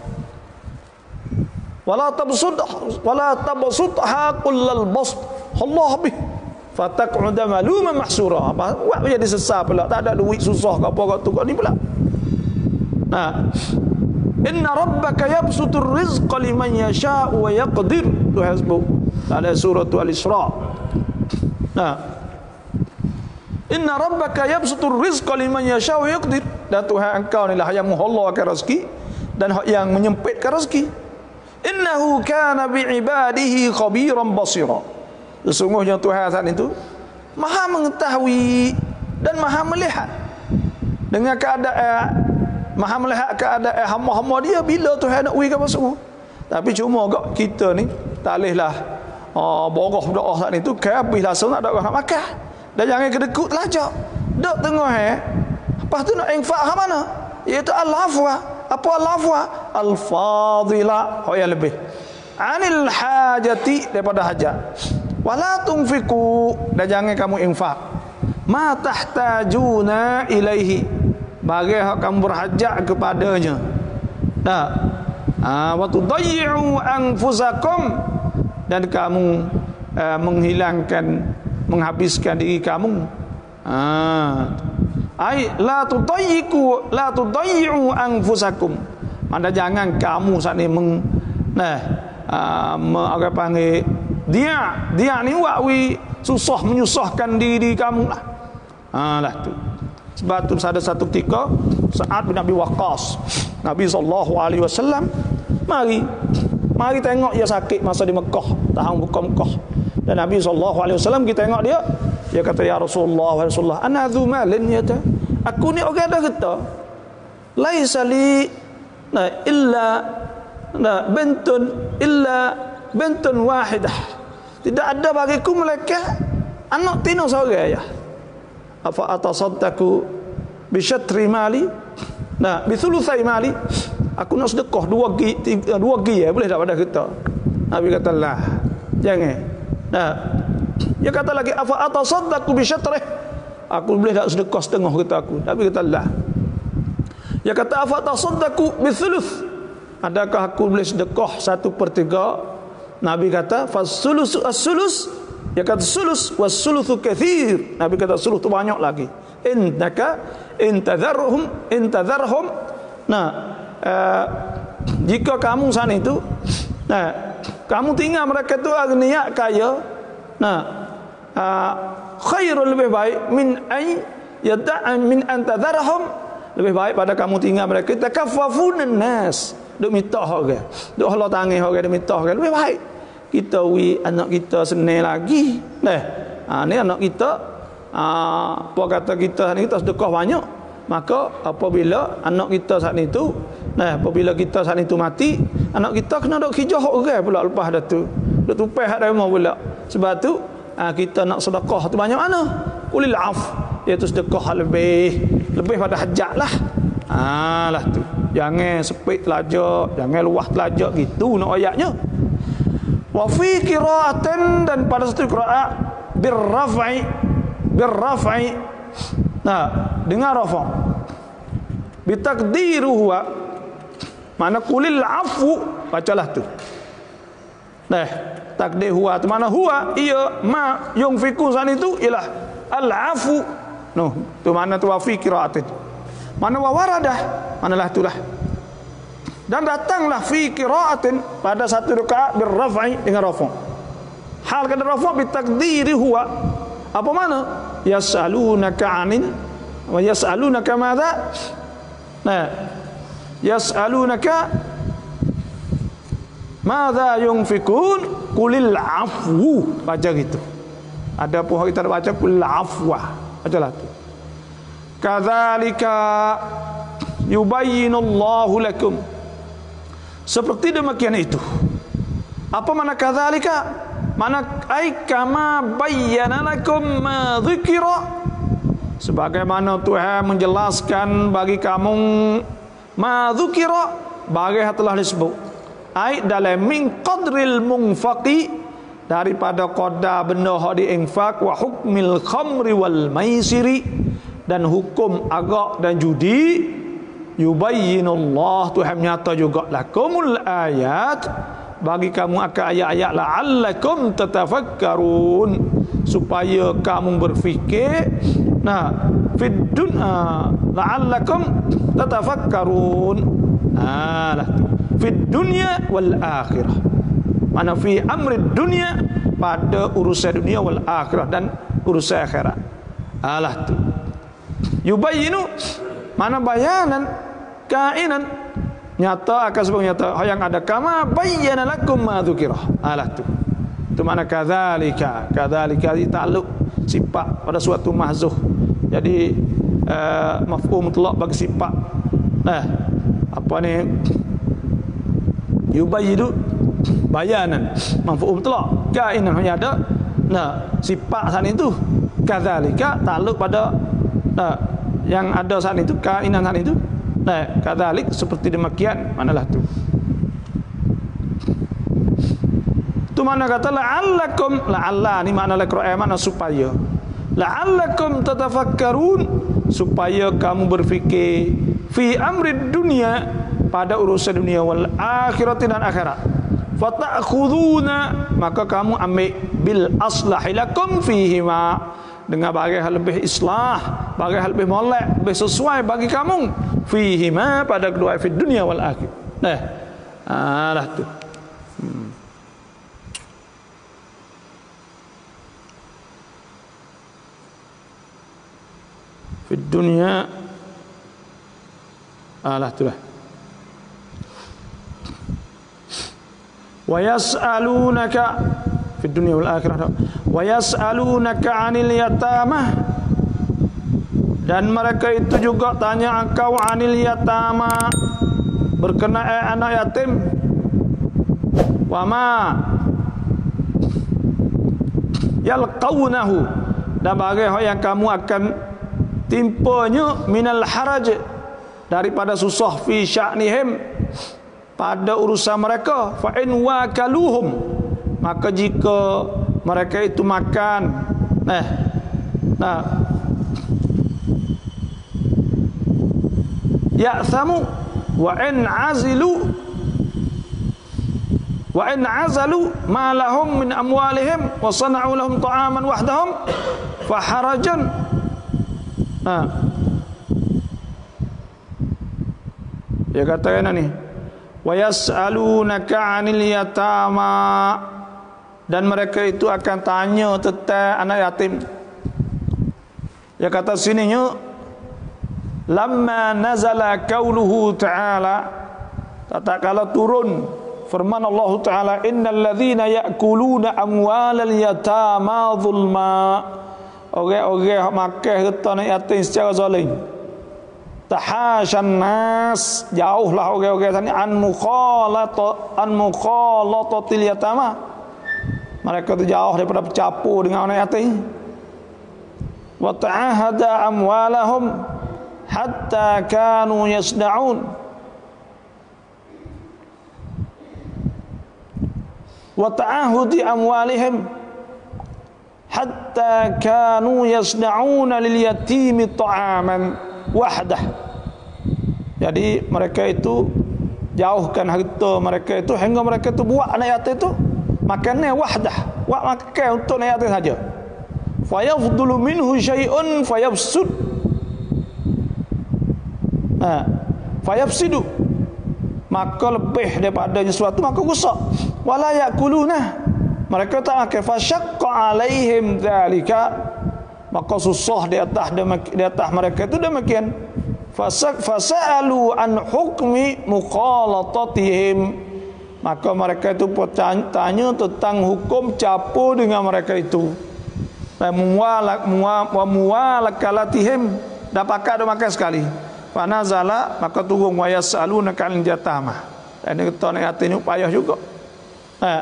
S2: Wala tabsut wala tabsutha kullal bast, Allah bih fataq'ud maluman mahsura. Buat jadi sesat pula, tak ada duit susah ke apa kau tu kau ni pula. Nah, inna rabbaka yabsutur rizqa liman yasha'u wa yaqdir, Tuhan sebut dalam surah Al-Isra. Nah, inna rabbaka yabsutur rizqa liman yasha'u wa yaqdir, dan Tuhan engkau ni lah yang menghalaukan rezeki dan yang menyempitkan rezeki. Innahu kana bi'ibadihi khabiran basira, sesungguhnya Tuhan saat itu maha mengetahui dan maha melihat dengan keadaan, maha melihat keadaan hamba-hamba dia bila Tuhan nak uikan masuk. Tapi cuma gak kita ni tak bolehlah oh, boroh doa saat itu ke habis langsung nak ada orang nak makan. Dan jangan kedekut telajak dok tengah eh. Lepas tu nak infak hak mana? Iaitu al-afwa. Apa al-afwa? Al-fadila, hak yang lebih anil hajati, daripada hajat. Wala tunfiku, dan jangan kamu infak ma tahtajuna ilaihi, bagi hak kamu berhajat kepadanya. Nah, ah, wa tudayyi'u anfusakum, dan kamu uh, menghilangkan, menghabiskan diri kamu Ah. Ai la tudayyiku la tudayyi'u anfusakum. Anda jangan kamu saat ni meng nah uh, me, apa panggil dia dia ni buat wi susah menyusahkan diri kamu lah. Ha lah tu. Sebab tu ada satu ketika Sa'ad bin Abi Waqqas, Nabi sallallahu alaihi wasallam mari mari tengok dia sakit masa di Mekah, tahan buka Mekah. Dan Nabi sallallahu alaihi wasallam kita tengok dia, dia kata ya Rasulullah, Rasulullah, ana dzu malin ya ta. Aku ni orang dah kata. Laisa li nah illa nah bintun illa bintun wahidah. Tidak ada bagiku melainkan anak tino seorang ya. Afa atasaddaqu bi syatri mali? Nah, bi thulutsai mali. Aku nak sedekah dua gi tiga, dua gi ya, boleh tak pada kita? Nabi kata lah, jangan. Nah, dia kata lagi afa atasaddaqu bi syatrih? Aku boleh tak sedekah setengah kata aku. Nabi kata lah. Dia kata afa atasaddaqu bi thuluts? Adakah aku boleh sedekah satu per tiga? Nabi kata fasulus as-sulus. Dia kata sulus was-sulusu katsir. Nabi kata sulus tu banyak lagi. Innaka intadharhum intadharhum. Nah, uh, jika kamu sana itu, nah, kamu tinggal mereka tu agniya kaya, nah, uh, khairul lebih baik min ay yada'a min antadharhum, lebih baik pada kamu tinggal mereka takaffafunan nas, duk minta orang, duk halau tangan orang, duk minta orang, lebih baik kita wi anak kita senang lagi. Nah, ha, ni anak kita, ha, apa kata kita ni kita sedekah banyak, maka apabila anak kita saat itu, nah apabila kita saat itu mati, anak kita kena dok hijau orang pula lepas dah tu, dok tupai hak dah mau pula. Sebab tu ha, kita nak sedekah tu banyak mana? Ulil af, iaitu sedekah lebih lebih pada hajat lah. Ha lah tu. Jangan sepit telajak, jangan luah telajak gitu nak ayatnya. Wa fi qira'atin, dan pada satu qira'at birraf'i birraf'i, nah dengan rafa' bitaqdiru huwa, mana qulil afu, bacalah tu. Nah takdir huwa tu mana huwa ia ma yunfiku san itu ialah al afu. Noh tu mana tu wa fi qira'atin, mana wa waradah, manalah itulah. Dan datanglah fi qira'atin pada satu rakaat birraf'i dengan rafa'. Hal kata rafa' bitaqdiri huwa, apa mana? Yas'alunaka 'anil wa yas'alunaka madza? Nah, yas'alunaka madza yunfikun qulil 'afwu, baca gitu. Ada pun kita baca qulil 'afwa, bacalah tu. Kadzalika yubayyinullahu lakum, seperti demikian itu. Apa mana kadzalika? Mana ai kama bayyana lakum ma dzikra, sebagaimana Tuhan menjelaskan bagi kamu ma dzikra, bagi yang telah disebut. Ai dalam min qadril munfaqi, daripada qadar benda hak diinfak, wa hukmil khamri wal maisiri, dan hukum agak dan judi. Yubayyinullah, Tuhan nyata juga lakumul ayat, bagi kamu akan ayat-ayat la'allakum tatafakkarun, supaya kamu berfikir. Nah, fid dunya la'allakum tatafakkarun. Ah lah, fid dunya wal akhirah, mana fi amri dunya, pada urusan dunia, wal akhirah, dan urusan akhirat. Alah tu yubayyinu, mana bayanan kainan, nyata akan sebab nyata yang ada, kama bayyana lakum ma dzukira. Alah tu tu mana kadzalika, kadzalika ta'alluq sifat pada suatu mahzuh, jadi uh, mafhum mutlaq bagi sifat. Nah apa ni yubayyinu bayanan mafhum mutlaq, kainan hanya ada. Nah sifat saat itu kadzalika ta'alluq pada nah yang ada saat itu, kainan saat itu. Nah, kadzalik seperti demikian, manalah tu. Tu mana kata la'allakum, la'alla ni makna al-Quran, mana supaya. La'allakum tatafakkarun, supaya kamu berfikir fi amri dunia, pada urusan dunia, wal akhirati, dan akhirat. Fata'khuduna, maka kamu ambil bil aslahi lakum fihima, dengan barang yang lebih islah, barang yang lebih molek, lebih sesuai bagi kamu fihima pada kedua fi dunia wal akhir. Nah, ah dah tu. Hmm. Fi dunia ah dah tu lah. Wa yas'alunaka fi dunia wal akhirah wa yas'alunaka 'anil yatama, dan mereka itu juga tanya engkau 'anil yatama berkenaan anak yatim. Wa ma yalqawnahu, dan bagaimana yang kamu akan timpanya minal haraj, daripada susah fi sya'nihim, pada urusan mereka. Fa in wakaluhum, maka jika mereka itu makan nah nah ya'thamu wa in azilu wa in azalu ma lahum min amwalihim wa sana'u lahum ta'aman wahdahum fa harajan. Nah, dia kata ni wa yas'alunaka 'anil yatama, dan mereka itu akan tanya tentang anak yatim. Dia kata sininya lamma nazala qauluhu ta'ala, tatkala turun firman Allah Ta'ala, innal ladzina ya'kuluna amwalal yatama zulma, orang-orang makan harta anak yatim secara zalim. Tahasyan nas, jauhlah orang-orang tadi an mukhalata an mukhalatatil yatama, mereka tu jauh daripada bercampur dengan anak yatim. Wa ta'ahada amwalahum hatta kanu yasda'un, wa ta'ahudi amwalihim hatta kanu yasda'una lil yatimi ta'aman wahdah. Jadi mereka itu jauhkan harta mereka itu hingga mereka itu buat anak yatim itu makannya wahdah, buat makan untuk anak yatim saja. Fayafdulu minhu syai'un fayafsud, ha, fayafsidu, maka lebih daripada sesuatu maka rusak. Wala yakuluna, mereka tak makan. Fasyaqqa alaihim dzalika, maka susah di atas di atas mereka itu demikian. Fasa'alu an hukmi mukhalatatihim, maka mereka itu tanya tentang hukum campur dengan mereka itu. Muwalak muwalakalatihim, dapat ada makan sekali. Fanazala, maka turun wa yas'alunaka 'anil yatama. Dan ini kita nak yatim payah juga. Ha.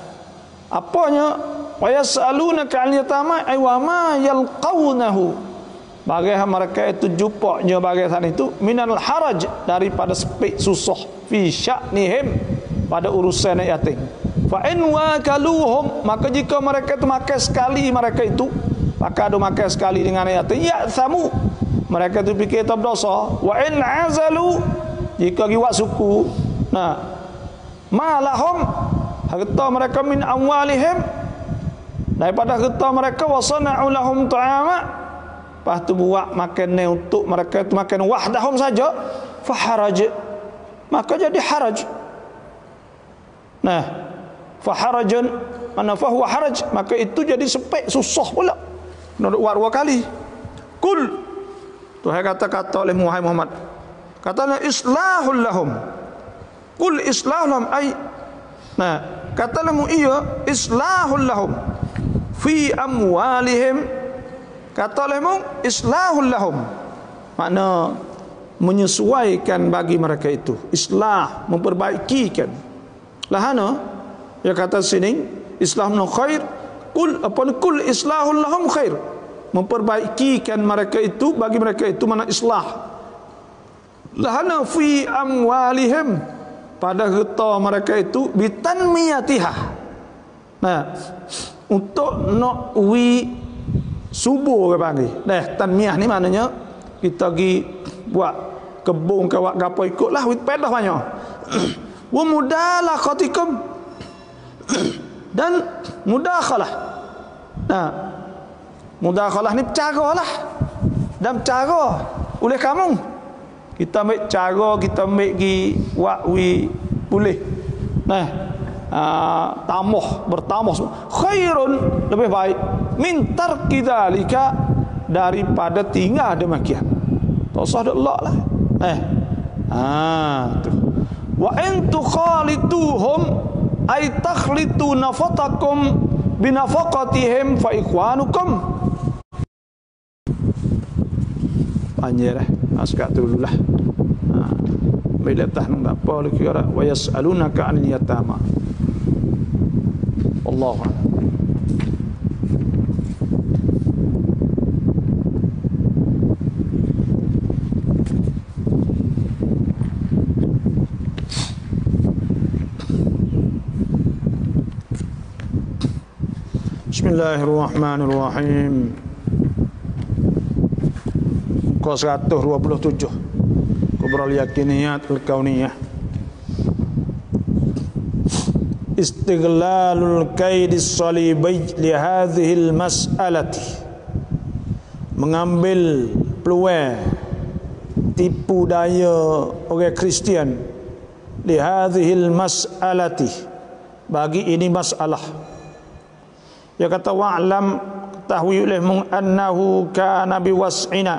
S2: Apanya wa yas'alunaka 'anil yatama ay wa ma yalqawnahu, bagaimana mereka itu jumpanya bagaimana itu minal haraj, daripada sepik susah fi sya'nihim, pada urusan yatim. Fa in wakaluhum, maka jika mereka itu makan sekali mereka itu maka ada makan sekali dengan yatim, ya'thamu, mereka itu fikir tak berdosa. Wa in azalu, jika giwat suku, nah malahum, harta mereka min amwalihim, daripada harta mereka, wa sana'u lahum ta'ama, lepas tu buat makan untuk mereka itu makan wahdahum saja, fa haraj, maka jadi haraj. Nah, fa harajan, mana fa huwa haraj, maka itu jadi sepek susah pula. Kena dua dua kali. Kul, Tuhan kata-kata oleh Muhammad, katanya islahul lahum. Kul islahul lahum ay, nah kata lamu iya islahul lahum fi amwalihim, kata lamu islahul lahum, makna menyesuaikan bagi mereka itu, islah, memperbaikikan. Lahana dia kata sini islahun khair, kul apa kul islahul lahum khair, memperbaikikan mereka itu, bagi mereka itu mana islah. Lahana fi amwalihim, pada harta mereka itu bitanmiyatiha, nah untuk nak wi subur ke panggil. Nah tanmiyah ni maknanya kita pergi buat kebun ke buat gapo ikutlah wit pedah banyak. Wa mudalakhatikum, dan mudakhalah, nah Mudakhalah ni cara lah. Dan cara oleh kamu. Kita ambil cara, kita ambil gi wakwi boleh. Nah, uh, tamuh, bertamuh khairun, lebih baik min tarki dzalika, daripada tinggal demikian. Tak usah dak lah. Eh. Ah, tu. Wa in tukhalituhum ay takhlitu nafatakum binafaqatihim fa ikhwanukum. Panjang lah. Askat dulu lah. Ha. Bila tahan tak apa lagi kira wa yas'alunaka 'anil yatama. Wallahu a'lam. Bismillahirrahmanirrahim. Muka seratus dua puluh tujuh. Kubral yakiniyat al-kauniyah. Istighlalul kaidis salibi li hadhihi al-mas'alati. Mengambil peluang tipu daya orang Kristian li hadhihi al-mas'alati, bagi ini masalah. Dia kata wa'lam, ketahui olehmu annahu kana biwas'ina,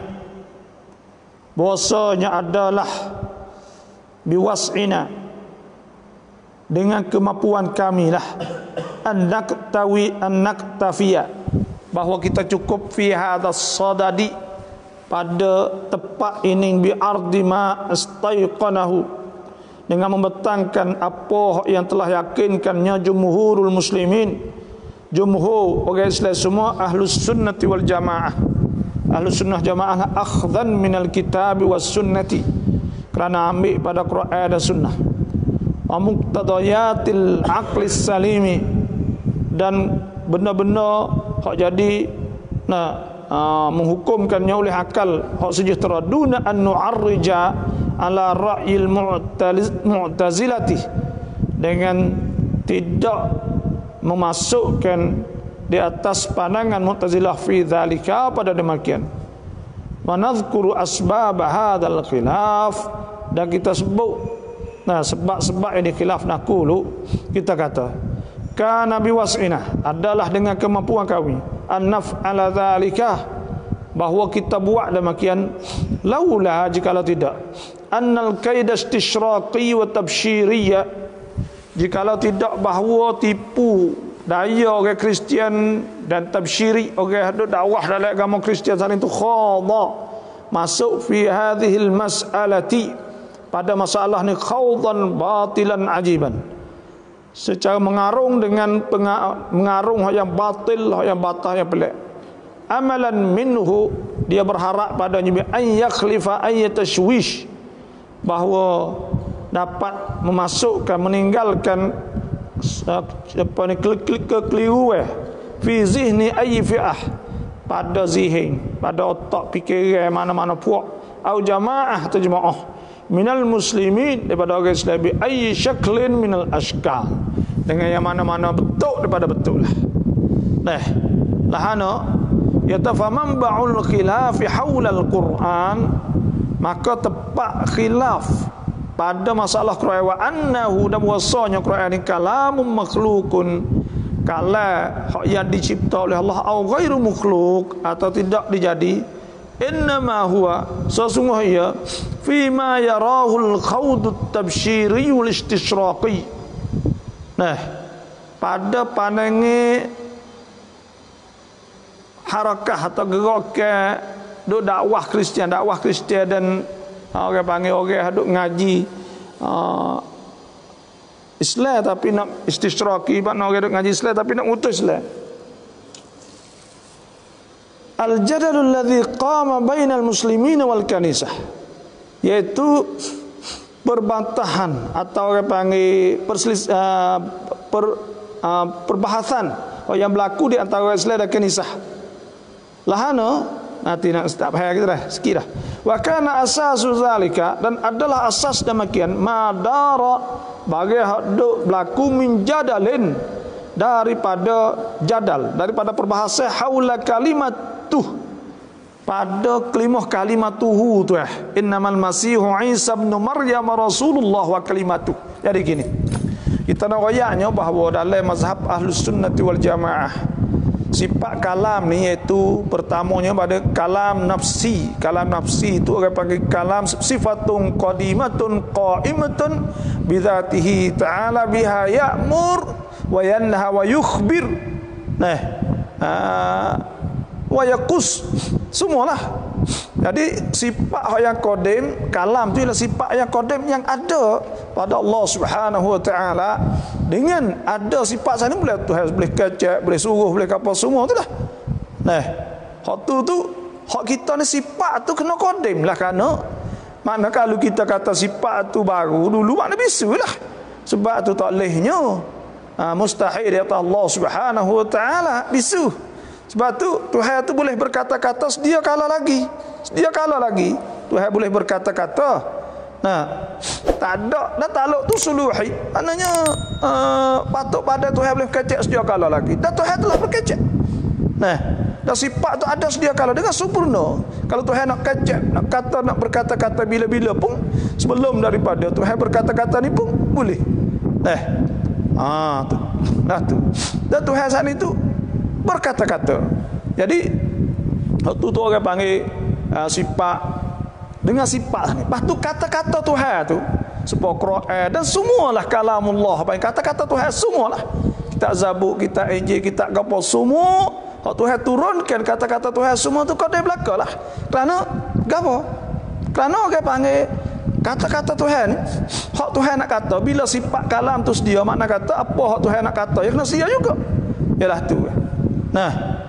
S2: bahwasanya adalah biwas'ina, dengan kemampuan kami lah, anak tawi anak tafia, bahawa kita cukup fi hadas sadadi, pada tepat ini bi ardi ma astaiqanahu, dengan membetangkan apa yang telah yakinkannya jumhurul muslimin, jumhur orang Islam semua, ahlus sunnati wal jamaah. Ahlus sunnah jamaah akhdhan minal kitab was sunnati, kerana ambil pada Quran dan sunnah. Wa muqtadayatil aqlis salimi, dan benda-benda hak jadi nah uh, menghukumkannya oleh akal hak sejahtera, duna an nu'arrija ala ra'yil mu'tazilati, dengan tidak memasukkan di atas pandangan Mu'tazilah fi dzalika, pada demikian. Wa nadhkuru asbab hadzal khilaf, dan kita sebut nah sebab-sebab ini khilaf. Naqulu, kita kata kana biwas'ina, adalah dengan kemampuan kami, an naf'ala dzalika, bahawa kita buat demikian, laula, jikalau tidak, annal kaida istisyraqi wa tabsyiriyya, jikalau tidak bahawa tipu daya orang Kristian dan tabsyiri, orang hadut dakwah dalam agama Kristian saling tu khadha masuk fi hadhil mas'alati, pada masalah ni khawdan batilan ajiban, secara mengarung dengan mengarung yang batil, yang batal, yang pelik. Amalan minhu, dia berharap padanya an yakhlifa ay tashwish, bahawa dapat memasukkan, meninggalkan apa ni kekeliruan fi zihni ayyi fi'ah, pada zihin, pada otak fikiran mana-mana puak, au jamaah atau jemaah minal muslimin, daripada orang Islam, bi ayyi syaklin minal ashkal, dengan yang mana-mana bentuk daripada betul lah. Nah, lahana yatafaman ba'ul khilaf haula al-Quran, maka tepat khilaf pada masalah Quran, wa annahu, dan wasanya Quran ini kalamun makhlukun, kalam yang dicipta oleh Allah, au ghairu makhluk, atau tidak dijadi, innama huwa, sesungguhnya fima yarahul khawdut tabsyiri wal istisyraqi. Nah, pada pandangan harakah atau gerakan duk dakwah Kristian, dakwah Kristian dan orang panggil orang duk ngaji uh, Islam tapi nak istisyraqi, makna orang duk ngaji Islam tapi nak utus Islam. Al-jadalul ladzi qama bainal muslimin wal kanisah, iaitu perbantahan atau orang panggil perselis, uh, per, uh, perbahasan yang berlaku di antara Islam dan kanisah. Lahana nanti nak start bahaya kita dah sikit dah. Wa kana asasu zalika, dan adalah asas demikian, madara, bagi haduk berlaku min jadalin, daripada jadal, daripada perbahasan haula kalimat kalimatuh, pada kelimah kalimatuhu tu eh. Innamal masihu Isa ibn Maryam rasulullah wa kalimatuh. Jadi gini, kita nak royaknya bahawa dalam mazhab Ahlus Sunnati wal Jamaah, sifat kalam ni iaitu pertamanya pada kalam nafsi. Kalam nafsi itu orang panggil kalam sifatun qadimatun qaimatun bidzatihi ta'ala biha ya'mur wa yanha wa yukhbir. Nah, uh, wa yaqus, semualah. Jadi sifat yang qadim, kalam tu ialah sifat yang qadim yang ada pada Allah Subhanahu wa taala. Dengan ada sifat sana boleh Tuhan boleh kecek, boleh suruh, boleh apa semua tu dah. Nah, hak tu tu hak kita ni sifat tu kena qadim lah, kerana mana kalau kita kata sifat tu baru dulu makna bisulah. Sebab tu tak lehnya ha, mustahil di atas Allah Subhanahu wa taala bisu. Sebab tu Tuhan tu boleh berkata-kata sedia kala lagi. Sedia kala lagi Tuhan boleh berkata-kata. Nah, tak ada dah taluk tu suluhi. Maknanya uh, patut pada Tuhan boleh kecek sedia kala lagi. Dan Tuhan telah berkecek. Nah, dan sifat tu ada sedia kala dengan sempurna. Kalau Tuhan nak kecek, nak kata, nak berkata-kata bila-bila pun, sebelum daripada Tuhan berkata-kata ni pun boleh. Nah, ah tu. Nah tu. Dan Tuhan saat itu berkata-kata. Jadi waktu tu orang panggil uh, sifat dengan sifat ni. Lepas tu kata-kata Tuhan tu sebab Quran dan semualah kalamullah. Apa yang kata-kata Tuhan semualah. Kitab Zabur, kitab Injil, kitab apa semua hak Tuhan turunkan kata-kata Tuhan semua tu kau dia belakalah. Kerana gapo? Kerana orang panggil kata-kata Tuhan ni, hak Tuhan nak kata bila sifat kalam tu sedia, makna kata apa hak Tuhan nak kata ya kena sedia juga. Yalah tu. Nah,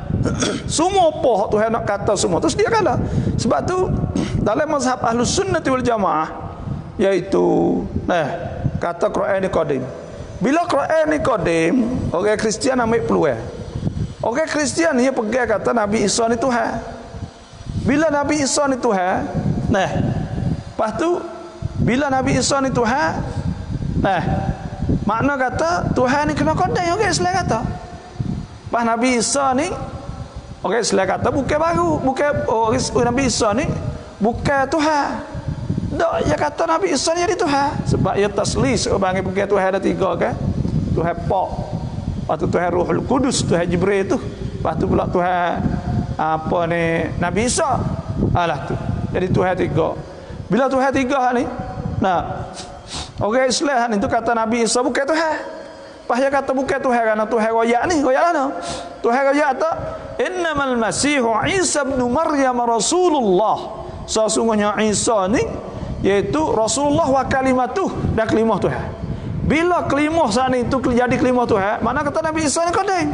S2: semua apa hak Tuhan nak kata semua tu sedia kala. Sebab tu dalam mazhab Ahlus Sunnati wal Jamaah iaitu nah kata Quran ni qadim. Bila Quran ni qadim, orang Kristian ambil peluang. Orang Kristian dia pegang kata Nabi Isa ni Tuhan. Bila Nabi Isa ni Tuhan, nah, lepas tu bila Nabi Isa ni Tuhan, nah, makna kata Tuhan ni kena qadim, orang Islam kata. Pas Nabi Isa ni orang Islam kata bukan baru, bukan oh, Nabi Isa ni bukan Tuhan. Tak, dia kata Nabi Isa ni jadi Tuhan. Sebab ia taslis orang bukan Tuhan ada tiga kan. Tuhan Pak, lepas tu Tuhan Ruhul Kudus, Tuhan Jibril tu. Lepas tu pula Tuhan apa ni Nabi Isa. Alah tu. Jadi Tuhan tiga. Bila Tuhan tiga ni, nah, orang Islam ni tu kata Nabi Isa bukan Tuhan. Pas dia kata bukan Tuhan kerana Tuhan royak ni, royak mana? Tuhan royak tak? Innamal masihu Isa ibn Maryam rasulullah. Sesungguhnya Isa ni iaitu Rasulullah wa kalimatuh, dan kalimah Tuhan. Bila kalimah saat ni itu jadi kalimah Tuhan, mana kata Nabi Isa ni qadim.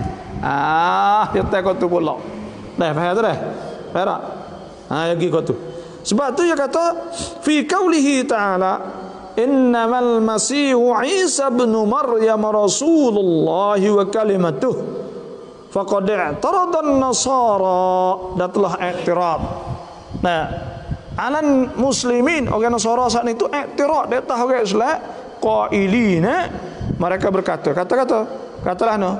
S2: Ah, dia tak kau tu pula. Dah faham tu dah? Faham tak? Ha, lagi kau tu. Sebab tu dia kata fi qaulihi ta'ala innamal masihu Isa ibn Maryam rasulullah wa kalimatuh faqad i'tarada an-nasara, dan telah i'tirad. Nah, alan muslimin orang Nasara saat itu i'tirad di atas orang Islam qailina, mereka berkata kata-kata katalah no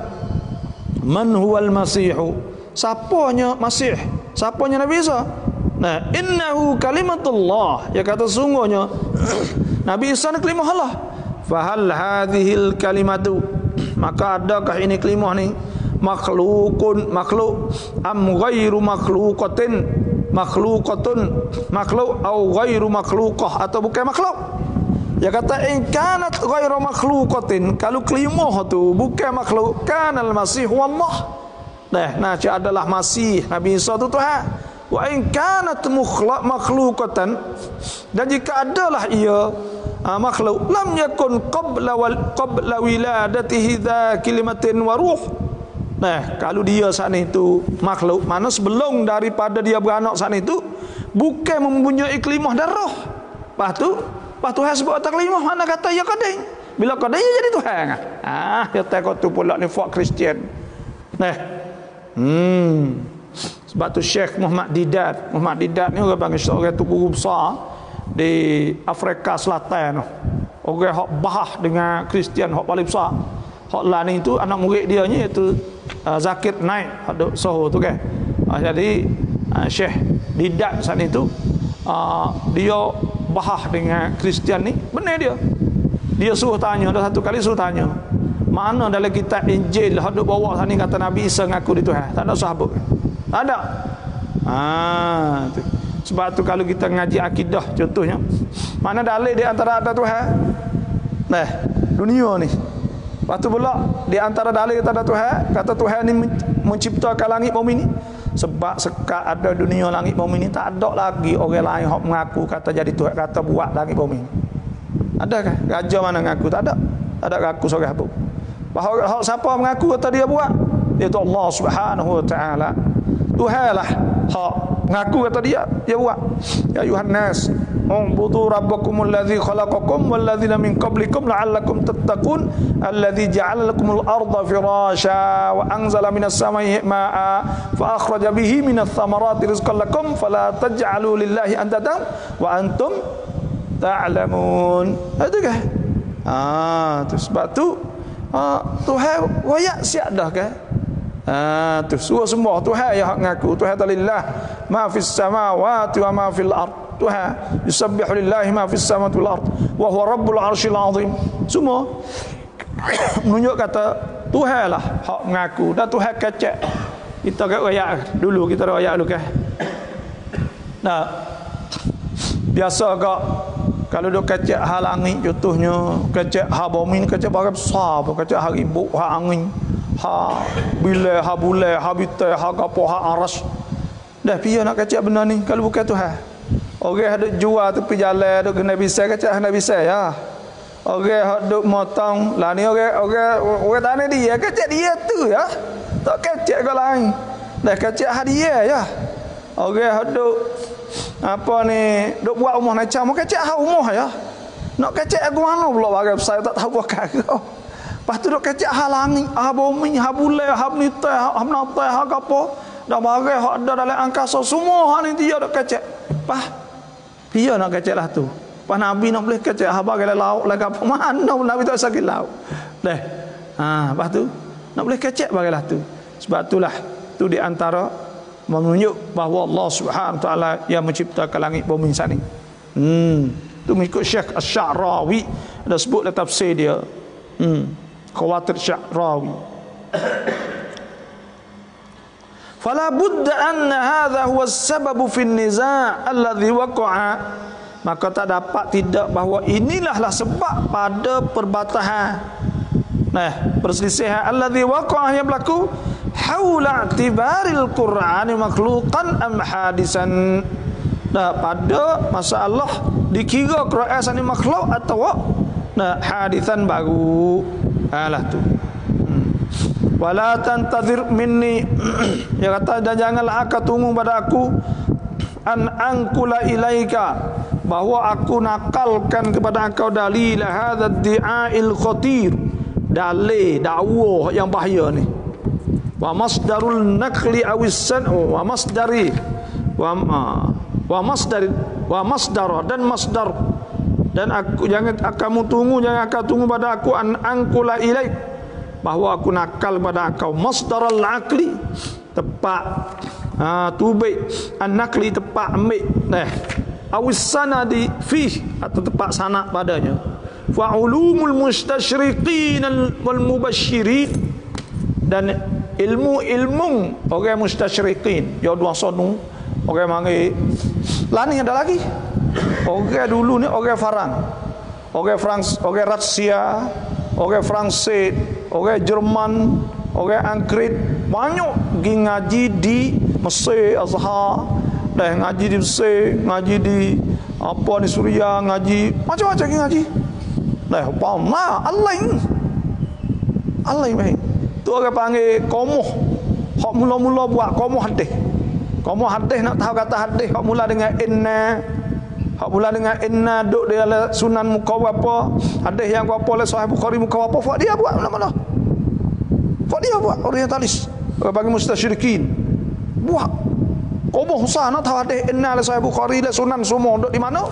S2: man huwal masihu, siapanya masih, siapanya Nabi Isa. Nah, innahu kalimatullah, ya kata sungguhnya Nabi Isa ni kalimah Allah. Fahal hadhil kalimatu, maka adakah ini kalimah ni makhlukun, makhluk, am ghairu makhluqatin, makhluqatun, makhluk, atau ghairu makhluqah, atau bukan makhluk. Dia kata in kanat ghairu makhluqatin, kalau kalimah tu bukan makhluk, kanal masih wallah. Nah, nah adalah masih Nabi Isa tu Tuhan. Wa in kanat makhluqatan, dan jika adalah ia uh, makhluk, lam yakun qabla wal qabla wiladatihi dza kalimatin wa ruh. Nah, kalau dia saat itu makhluk, mana sebelum daripada dia beranak saat itu bukan mempunyai kalimah dan roh. Lepas tu, lepas Tuhan sebut atas kalimah, mana kata ya qadim. Bila qadim ya jadi Tuhan. Ah, dia takut tu pula ni fak Kristian. Nah. Hmm. Sebab tu Syekh Muhammad Didat, Muhammad Didat ni orang panggil seorang tu guru besar di Afrika Selatan. Orang hak bahah dengan Kristian hak paling besar. Hak lain itu anak murid dia ni iaitu uh, Zakir Naik, ada Soho tu kan. uh, jadi uh, Syekh Didat saat itu uh, dia bahas dengan Kristian ni, benar dia. Dia suruh tanya, dah satu kali suruh tanya, mana dalam kitab Injil hadap bawah sana kata Nabi Isa ngaku di Tuhan? Tak ada sahabat. Tak ada. Ah, tu. Sebab tu kalau kita ngaji akidah contohnya, mana dalil di antara ada Tuhan? Nah, dunia ni. Lepas tu pula di antara dalil kita ada Tuhan, kata Tuhan ni menciptakan langit bumi ni. Sebab sekat ada dunia langit bumi ni, tak ada lagi orang lain yang mengaku kata jadi Tuhan, kata buat langit bumi ni. Adakah? Raja mana mengaku? Tak ada. Tak ada mengaku seorang pun. Bahawa siapa mengaku kata dia buat, iaitu Allah Subhanahu wa taala. Tuhan lah hak mengaku kata dia dia buat. Ya ayuhan nas, ubudu rabbakumul ladzi khalaqakum wal ladzina min qablikum la'allakum tattaqun alladzi ja'ala lakumul arda firasha wa anzala minas samai ma'a fa akhraja bihi minats thamarati rizqan lakum fala taj'alu lillahi andadan wa antum ta'lamun. Itu kan? Ah, tu sebab tu ah, Tuhan wayak siap dah kan? Ah, tu suruh semua Tuhan yang hak ngaku. Tuhan talillah ma fis samawati wa ma fil ard. Tuhan yusabbihu lillahi ma fis samawati wal ard wa huwa rabbul arsyil azim. Semua menunjuk kata Tuhan lah hak ngaku, dan Tuhan kecek. Kita kat ayat dulu, kita ada ayat dulu kan. Nah, biasa kak kalau duk kecek hal angin contohnya, kecek ha bumi ni, kecek barang besar, kecek hari buk ha angin, ha bila ha bulai ha bitai ha gapo ha aras. Dah piye nak kecek benda ni kalau bukan Tuhan? Orang ada jual tepi jalan duk kena bisa kecek kena bisa ya. Orang duk motong lah ni, orang orang orang tanya dia kecek dia tu ya. Tak kecek ke lain. Dah kecek hadiah ya. Orang duk apa ni duk buat rumah macam mau kecek ha rumah ya. Nak kecek aku mana pula barang saya tak tahu buat kau. Lepas tu duk kecek ha langit, ha bumi, ha bulan, ha benitai, ha menatai, ha gapo. Dah barang hak ada dalam angkasa semua ha ni dia duk kecek. Pah. Piye nak kecek lah tu. Pas Nabi nak boleh kecek ha barang lauk lah gapo mana Nabi tak sakit lauk. Dah. Ha, lepas tu nak boleh kecek barang lah tu. Sebab itulah tu di antara menunjuk bahawa Allah Subhanahu wa taala yang menciptakan langit bumi sana. Hmm, tu mengikut Syekh Asy-Sya'rawi ada sebut dalam tafsir dia. Hmm, Khawatir Sya'rawi. Fala budda anna hadha huwa as-sabab fi an-niza' alladhi waqa'a. Maka tak dapat tidak bahawa inilah lah sebab pada perbatahan. Nah, perselisihan alladhi waqa'a yang berlaku haula i'tibaril Qur'ani makhluqan am hadisan. Nah, pada masalah dikira Quran ni makhluk atau nah hadisan baru. Alah tu. Hmm. Wala tantazir minni ya kata, dan janganlah aku tunggu pada aku an angkula ilaika bahawa aku nakalkan kepada engkau dalil hadza di'ail khatir, dalil dakwah yang bahaya ni. Wa masdarul nakli awisan wa masdari wa wa masdar wa masdar dan masdar, dan aku jangan kamu tunggu jangan akan tunggu pada aku an angkula ilaik bahawa aku nakal pada engkau masdarul aqli tepat ha tubik an nakli tepat ambil nah awisana di fi atau tepat sanad padanya fa ulumul mustasyriqin wal mubasysyirin, dan ilmu-ilmu orang mustasyriqin ya dua sonu orang mari lani ada lagi orang dulu ni orang Farang, orang Frans, orang Rusia, orang Prancis, orang Jerman, orang Angkrit, banyak pergi ngaji di Mesir Azhar, dah ngaji di Mesir, ngaji di apa ni Suria, ngaji macam-macam pergi ngaji. Dah pama Allah ini Allah ini tu orang panggil komoh. Hak mula-mula buat komoh hadis. Komoh hadis nak tahu kata hadis hak mula dengan inna. Hak mula dengan inna duk dia sunan muka berapa, hadis yang berapa oleh Sahih Bukhari muka berapa, fak dia buat mana-mana. Fak dia buat orientalis. Orang panggil mustasyrikin. Buat komoh usah nak tahu hadis inna oleh Sahih Bukhari oleh sunan semua duk di mana?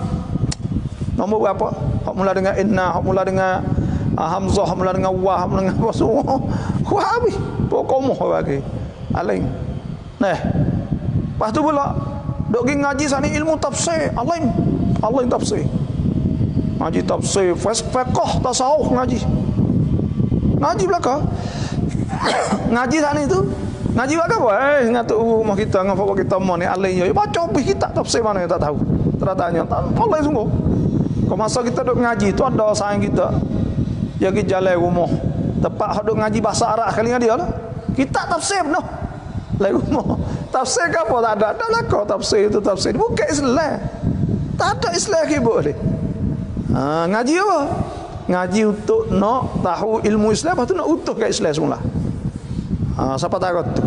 S2: Nombor berapa? Hak mula dengan inna, hak mula dengan Hamzah, hak mula dengan wah, hak mula dengan apa semua. Wah habis. Pokok komoh bagi. Aling. Nah, Lepas tu pula dok pergi ngaji sana ilmu tafsir, alim, alim tafsir. Ngaji tafsir, fiqh, tasawuf ngaji. Ngaji belaka. Ngaji sana itu ngaji buat apa? Eh, ngatuk rumah kita, ngapa kita mau ni alim yo. Baca habis kitab tafsir mana tak tahu. Teratanya tak boleh sungguh. Kalau masa kita duk ngaji tu ada sayang kita. Dia pergi jalan rumah. Tempat hak duk ngaji bahasa Arab kali dengan dia lah. Kitab tafsir noh. Lai rumah. Tafsir ke apa tak ada. Dah lah kau tafsir itu tafsir. Bukan Islam. Tak ada Islam kibuk ni. Ha, ngaji apa? Ngaji untuk nak tahu ilmu Islam, lepas tu nak utuh ke Islam semula. Ha, siapa takut tu?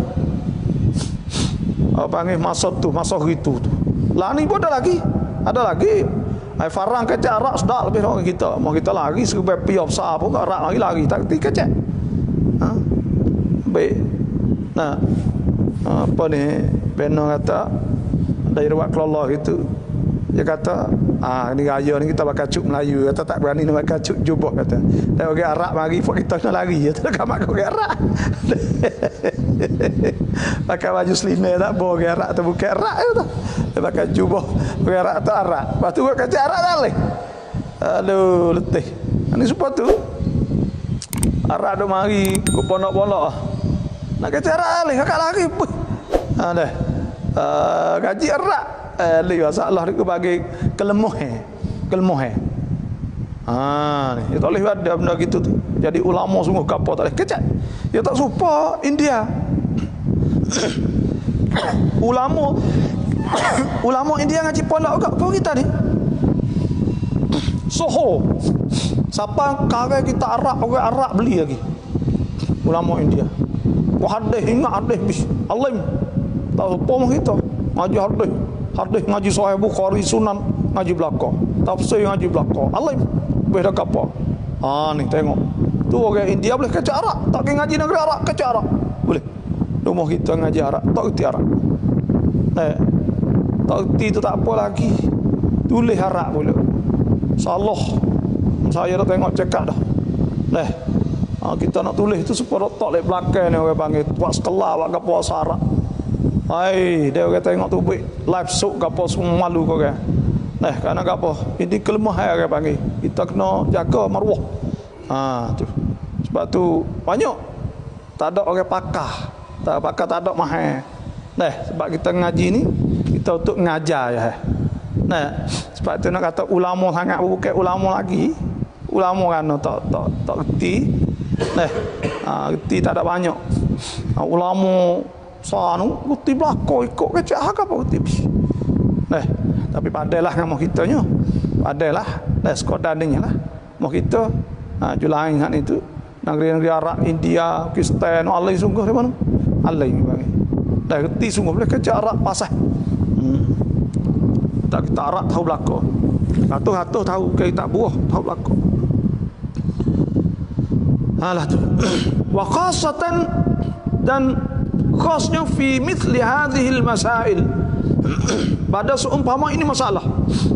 S2: Apa panggil masa tu, masa itu tu. Lah ni pun ada lagi. Ada lagi. Ai farang kecek arak sedap lebih orang kita. Mau kita lari serba piop besar pun arak lagi lari tak ti kecek. Ha? Baik. Nah. Apa ni? Beno kata dari ruat kelolo itu. Dia kata, ah ni raya ni kita bakal cuk Melayu, kata tak berani nak bakal cuk jubah kata. Dan orang Arab mari pun kita nak lari, kata kamak orang Arab. Pakai baju selimut tak boleh orang Arab tu bukan Arab tu. Dia pakai jubah orang Arab tu Arab. Lepas tu orang kata Arab tak leh. Aduh letih. Ini supaya tu Arab tu mari ke pondok-pondok. Nak kata Arab leh, kakak lari pun. Ha dah. Uh, gaji Arab. Eh, li masalah dia bagi kelemuhan. Kelemuhan. Ha ni, dia tak boleh ada benda gitu tu. Jadi ulama sungguh gapo tak boleh kecak. Dia tak suka India. ulama ulama India ngaji pola juga apa kita ni? Soho. Siapa kare kita Arab, orang Arab beli lagi. Ulama India. Wah hadis ingat hadis bis. Alim. Tahu apa kita? Ngaji hadis. Hadis ngaji Sahih Bukhari, Sunan ngaji belakang, tafsir ngaji belakang. Alim beda apa? Ah ni tengok. Tu orang India boleh kecak Arab, tak pergi ngaji negeri Arab kecak Arab. Boleh. Rumah kita ngaji Arab, tak erti Arab. Eh. Tak erti tu tak apa lagi. Tulis Arab pula. Salah. Saya dah tengok cekak dah. Leh. Ha, kita nak tulis tu supaya tak lek belakang ni orang panggil buat sekolah buat apa Arab. Hai, dia orang tengok tu buat live show ke apa semua malu kau kan. Nah, kerana apa? Ini kelemahan orang panggil. Kita kena jaga maruah. Ha, tu. Sebab tu banyak tak ada orang pakar. Tak pakar tak ada mahal. Nah, sebab kita ngaji ni kita untuk ngajar ya. Nah, sebab tu nak kata ulama sangat bukan ulama lagi. Ulama kan tak tak tak reti. Nah, ha, reti tak ada banyak. Ha, ulama sanu guti belako ikut kecak hak apa guti. Nah, tapi padailah dengan kita nya. Padailah, dah sekadar denya lah. Mau kita ha julain hak itu negeri-negeri Arab, India, Pakistan, alai sungguh di mana? Alai bagi. Dah reti sungguh boleh kecak Arab pasal. Hmm. Tak kita Arab tahu belako. Ratus-ratus tahu kita buah tahu belako. Halah tu. Wa khasatan dan khasnya fi mithli hadhihi al-masail. Pada seumpama ini masalah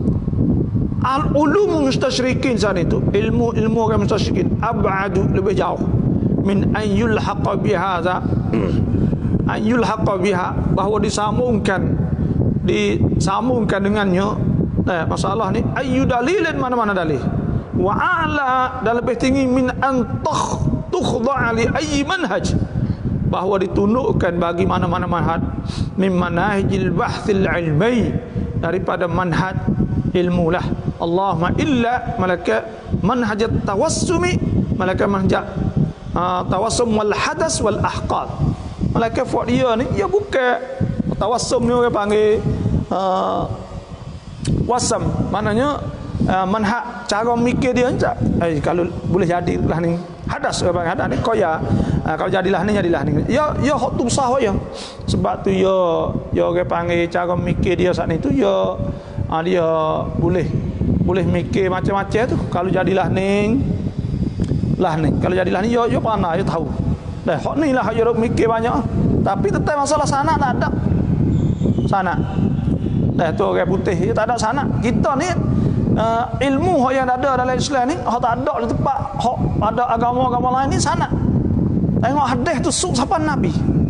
S2: al-ulum mustasyrikin sana itu, ilmu-ilmu orang mustasyrikin ab'adu lebih jauh min an yulhaqa bihadza an yulhaqa biha, bahawa disambungkan disambungkan dengannya. Nah, masalah ni ayu dalilin, mana-mana dalil, wa a'la, dan lebih tinggi min an tukhda' li ayyi manhaj, bahawa ditundukkan bagi mana-mana manhaj min manahijil bahthil ilmi, daripada manhaj ilmu lah. Allahumma illa malaka manhajat tawassumi, malaka manhaj uh, tawassum wal hadas wal ahqad. Malaka buat dia ni ya bukan tawassum ni orang panggil uh, wasam, maknanya uh, manhaj cara mikir dia tak. Eh, kalau boleh jadilah ni hadas orang panggil hadas ni koya. Ha, kalau jadilah ni jadilah ni. Ya ya hak tu sah ya. Sebab tu ya ya orang panggil cara mikir dia saat ni tu ya ha, dia boleh boleh mikir macam-macam tu. Kalau jadilah ni lah ni. Kalau jadilah ni ya ya pandai, ya tahu. Dah hak ni lah ya mikir banyak. Tapi tetap masalah sana tak ada. Sana. Dah tu orang putih dia tak ada sana. Kita ni uh, ilmu yang ada dalam Islam ni hak tak ada di tempat hak ada agama-agama lain ni sana. Tengok hadis tu suk siapa Nabi.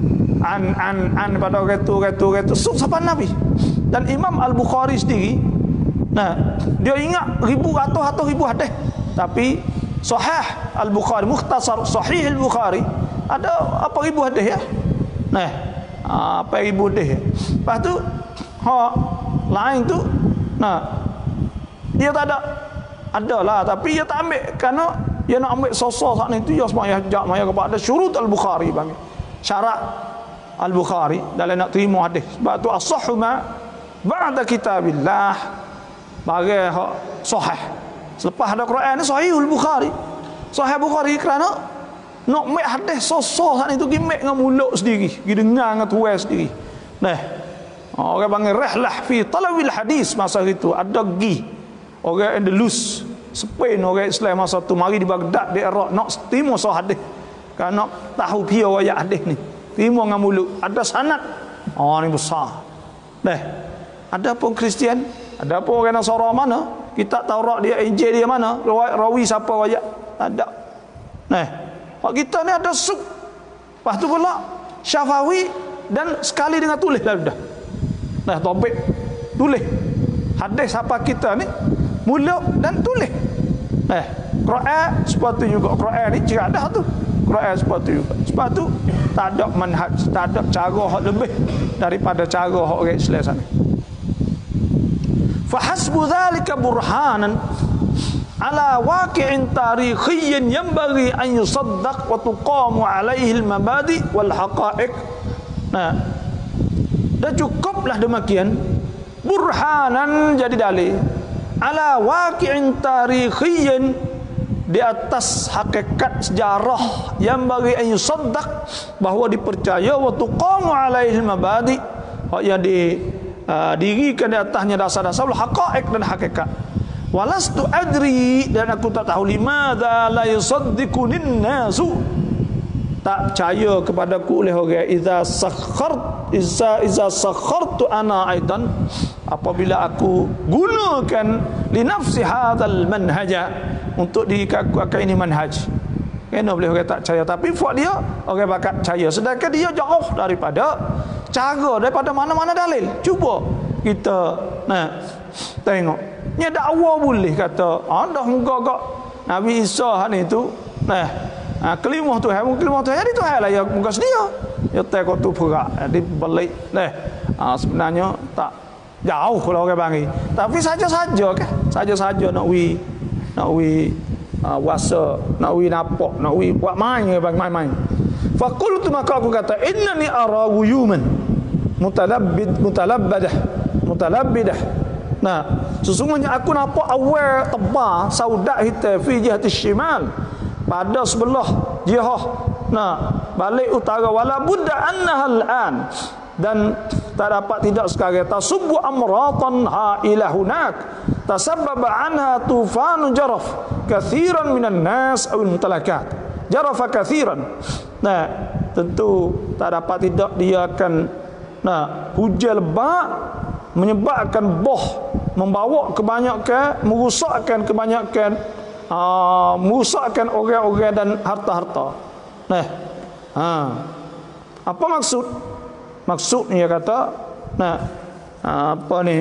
S2: an an an pada orang tu orang tu orang tu suk sampai Nabi. Dan Imam Al-Bukhari sendiri, nah, dia ingat ribu ratus-ratus ribu hadis, tapi Sahih Al-Bukhari, mukhtasar Sahih Al-Bukhari ada apa ribu hadis ya. Nah, apa ribu hadis. Lepas tu ha lain tu, nah, dia tak ada, ada lah, tapi dia tak ambil kerana dia nak ambil sosok saat ni tu dia semaya jak maya kepada syurut Al-Bukhari bang. Syarat Al-Bukhari dalam nak terima hadis. Sebab tu as-sahhu ma ba'da kitabillah, bagi hak sahih. Selepas ada Quran ni Sahihul Bukhari. Sahih Bukhari kerana nak ambil hadis sosok saat ni tu gimek dengan mulut sendiri, gi dengar dengan tuai sendiri. Nah, orang panggil rihlah fi talabil hadis masa itu ada gi orang Andalus, Spain, orang Islam masa tu mari di Baghdad di Iraq nak terima sahih hadis. Kan nak tahu pia ayat hadis ni. Terima dengan mulut, ada sanad. Oh ni besar. Dah. Ada pun Kristian, ada pun orang Nasara mana, kitab Taurat dia, Injil dia mana, rawi siapa ayat, ada. Nah, hak kita ni ada sub. Lepas tu pula Syafawi dan sekali dengan tulis lah dah. Nah, topik tulis hadis apa kita ni mulut dan tulis. Eh, Quran seperti juga Quran ni juga ada tu. Quran seperti juga. Sebab tu tak ada manhaj, tak ada cara hak lebih daripada cara hak orang Islam sana. Fa hasbu dhalika burhanan ala waqi'in tarikhiyin yanbaghi an yusaddaq wa tuqamu alaihi al-mabadi wal haqa'iq. Nah, dah cukuplah demikian burhanan jadi dalil ala waqi'in tarikhiyin, di atas hakikat sejarah yang bagi an yusaddaq, bahawa dipercaya, wa tuqamu alaihi al-mabadi, yang di uh, dirikan di atasnya dasar-dasar haqa'iq dan hakikat. Walastu adri, dan aku tak tahu limadza la yusaddiqunin nasu, tak percaya kepadaku oleh orang, iza sakhart iza iza sakhartu ana aidan, apabila aku gunakan li nafsi hadzal manhaja, untuk diri aku akan ini manhaj. Kena boleh orang tak percaya, tapi buat dia orang bakat percaya, sedangkan dia jauh daripada cara, daripada mana-mana dalil. Cuba kita nah tengok, nya dakwa boleh kata ah dah muka kak Nabi Isa ni tu nah ha, kelimah Tuhan, kelimah Tuhan jadi Tuhan lah ya, muka sedia ya tak tu perak di balik nah ha, sebenarnya tak jauh kalau orang bagi, tapi saja-saja kan, saja-saja nak wi nak wi uh, wasa, nak wi nampak, nak wi buat main bang main-main. Faqultu, maka aku kata innani ara ghuyuman mutalabbid mutalabbadah mutalabbidah. Nah, sesungguhnya aku nampak awal tebal saudak hitam fi jihati shimal, pada sebelah jihah nah balik utara, wala budda annahal an, dan tak dapat tidak sekarang tasubbu amratan hailah hunak tasabbaba anha tufan jaraf kathiran minan nas aw mutalakat jarafa kathiran. Nah, tentu tak dapat tidak dia akan nah hujan lebat menyebabkan boh, membawa kebanyakan, merusakkan kebanyakan, uh, merusakkan orang-orang dan harta-harta. Nah, ha. Apa maksud? Maksudnya kata, nah, apa ni?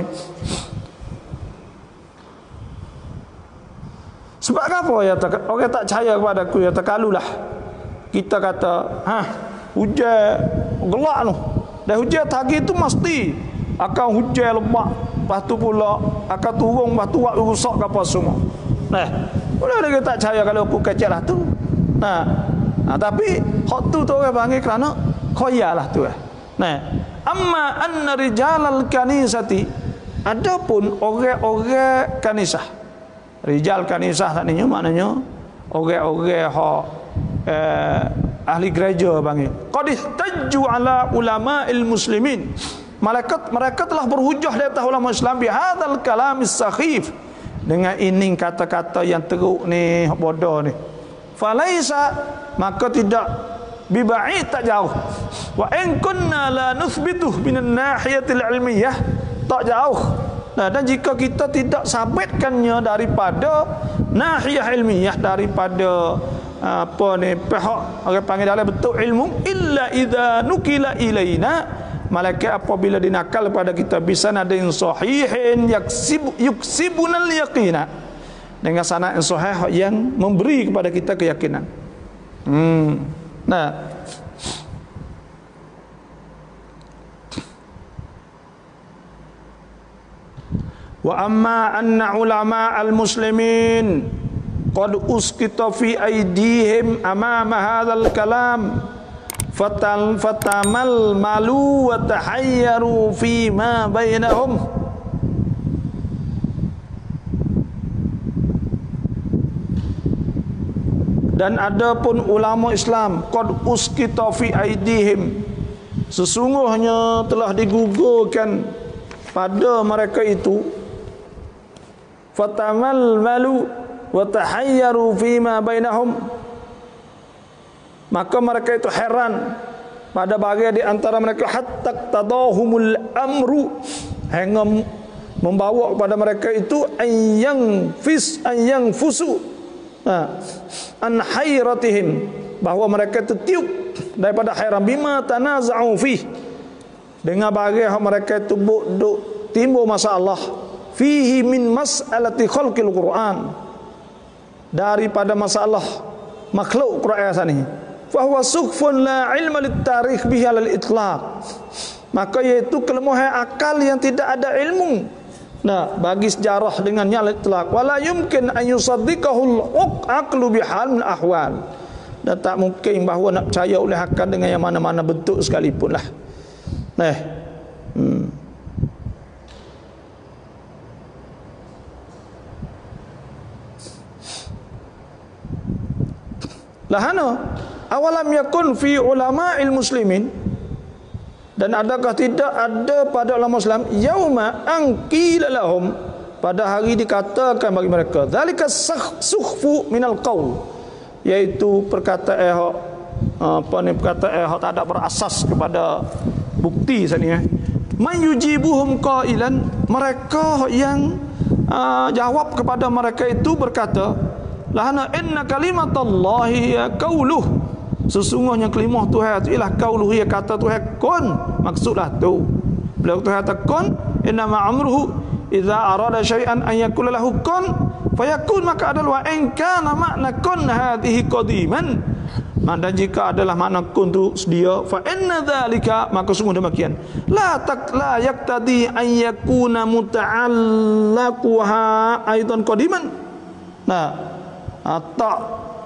S2: Sebab apa ya orang tak percaya kepada aku ya takalulah. Kita kata, ha, hujan gelak tu. Dan hujan pagi itu mesti akan hujan lebat, lepas tu pula akan turun, lepas tu buat rusak apa semua. Nah, boleh dia tak percaya kalau aku kecil lah tu. Nah, nah tapi hak tu tu orang panggil kerana khoya lah tu. Nah, amma anna rijalal kanisati, adapun orang-orang kanisah, rijal kanisah maknanya maknanya orang-orang hak eh, ahli gereja panggil, qad ihtajju ala ulama'il muslimin, malaikat mereka telah berhujah di atas ulama Islam bi hadzal kalamis sakhif, dengan ini kata-kata yang teruk ni, bodoh ni. Falaisa, maka tidak biba'id, tak jauh. Wa in kunna la nuthbituh minan nahiyatil ilmiyah, tak jauh. Nah, dan jika kita tidak sabitkannya daripada nahiyah ilmiah, daripada apa ni pihak orang panggil dalam betul ilmu illa idza nukila ilaina, malaikat apabila dinakal pada kita bisa nadin sahihin yaksib yuksibunal yaqina, dengan sanad yang sahih yang memberi kepada kita keyakinan. Hmm. Nah, wa amma anna ulama al-muslimin qad uskita fi aydihim amama hadzal kalam fatal fatamal malu wa tahayyaru fi ma bainahum. Dan adapun ulama Islam qad uskita fi aydihim, sesungguhnya telah digugurkan pada mereka itu, fatamal malu wa tahayyaru fima bainahum, maka mereka itu heran pada bagian di antara mereka, hatta tadahumul amru, hingga membawa kepada mereka itu ayyang fis ayyang fusu an hayratihim, bahawa mereka itu tiup daripada hairan bima tanaza'u fi, dengan bagian mereka itu duk timbul masalah fihi min mas'alati khalqil Quran, daripada masalah makhluk Quran sani, fa huwa sukhfun la ilma lit tarikh bihi alal itlaq, maka iaitu kelemahan akal yang tidak ada ilmu nah bagi sejarah dengannya al itlaq, wala yumkin an yusaddiqahu al aqlu bihal min ahwal, dan tak mungkin bahawa nak percaya oleh akal dengan yang mana-mana bentuk sekalipun lah. Nah, hmm. Lahana awalam yakun fi ulama'il muslimin, dan adakah tidak ada pada ulama Islam yauma anqila lahum, pada hari dikatakan bagi mereka, zalika sukhfu minal qaul, iaitu perkataan hak apa ni perkataan hak tak ada berasas kepada bukti sini eh. Man yujibuhum qailan, mereka yang uh, jawab kepada mereka itu berkata, lahana inna kalimatallahi ya qauluh, sesungguhnya kalimah Tuhan itu ialah qauluh, ya kata Tuhan kun, maksudlah tu bila Tuhan kata kun, inna ma amruhu idza arada syai'an an yakula lahu kun fayakun, maka adalah wa in kana makna kun hadhihi qadiman, dan jika adalah makna kun tu sedia, fa inna dzalika, maka sungguh demikian, la tak la yaqtadi an yakuna muta'allaquha aidan qadiman. Nah, tak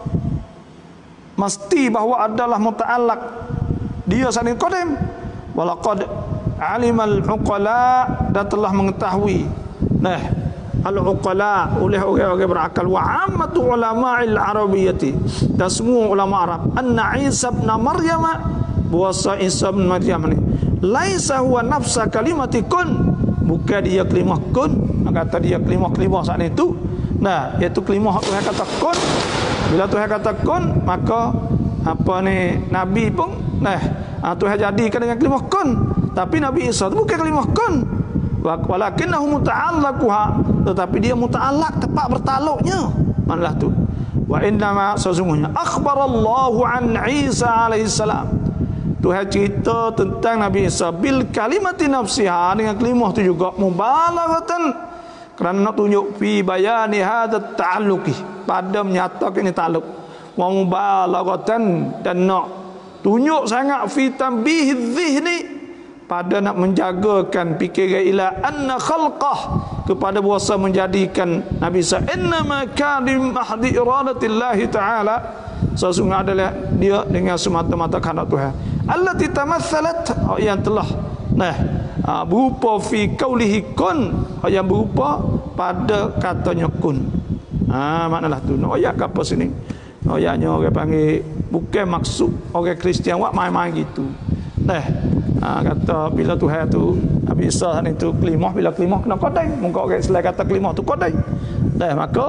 S2: mesti bahawa adalah muta'allaq dia saling qadim, walaqad alimal uqala, dan telah mengetahui nah al-uqala oleh orang-orang berakal, wa ammatu ulama'il arabiyyati, dan semua ulama Arab, anna Isa ibn Maryam, bahwa Isa ibn Maryam ni laisa huwa nafsa kalimati kun, bukan dia kalimah kun, kata dia kalimah-kalimah saat itu. Nah, iaitu kalimah Tuhan kata kun, bila Tuhan kata kun, maka apa ni Nabi pun nah Tuhan jadikan dengan kalimah kun, tapi Nabi Isa itu bukan kalimah kun, walakinnahu muta'allaquha, tetapi dia muta'allaq, tempat bertaluknya manalah tu. Wa innama, sesungguhnya, akhbarallahu an Isa alaihi salam, Tuhan cerita tentang Nabi Isa bil kalimati nafsiha, dengan kalimah tu juga mubalaghatan, kerana nak tunjuk fi bayani hadat ta'alluqi, pada menyatakan ini ta'alluq, wa mubalaghatan, dan nak tunjuk sangat fi tanbihi dhihni, pada nak menjagakan fikiran ila anna khalqah, kepada bahasa menjadikan Nabi Isa innama kana mahdi iradatillahi ta'ala, sesungguhnya adalah dia dengan semata-mata kehendak Tuhan, allati tamatsalat, yang telah nah Ha, berupa fi qaulihi kun, yang berupa pada katanya kun. Ha, maknalah tu. Nak ayat apa sini? Ayatnya orang panggil bukan maksud orang Kristian buat main-main gitu. Nah, ha, kata bila Tuhan tu Nabi Isa itu kelimah, bila kelimah kena qadai, muka orang Islam kata kelimah tu qadai. Nah, maka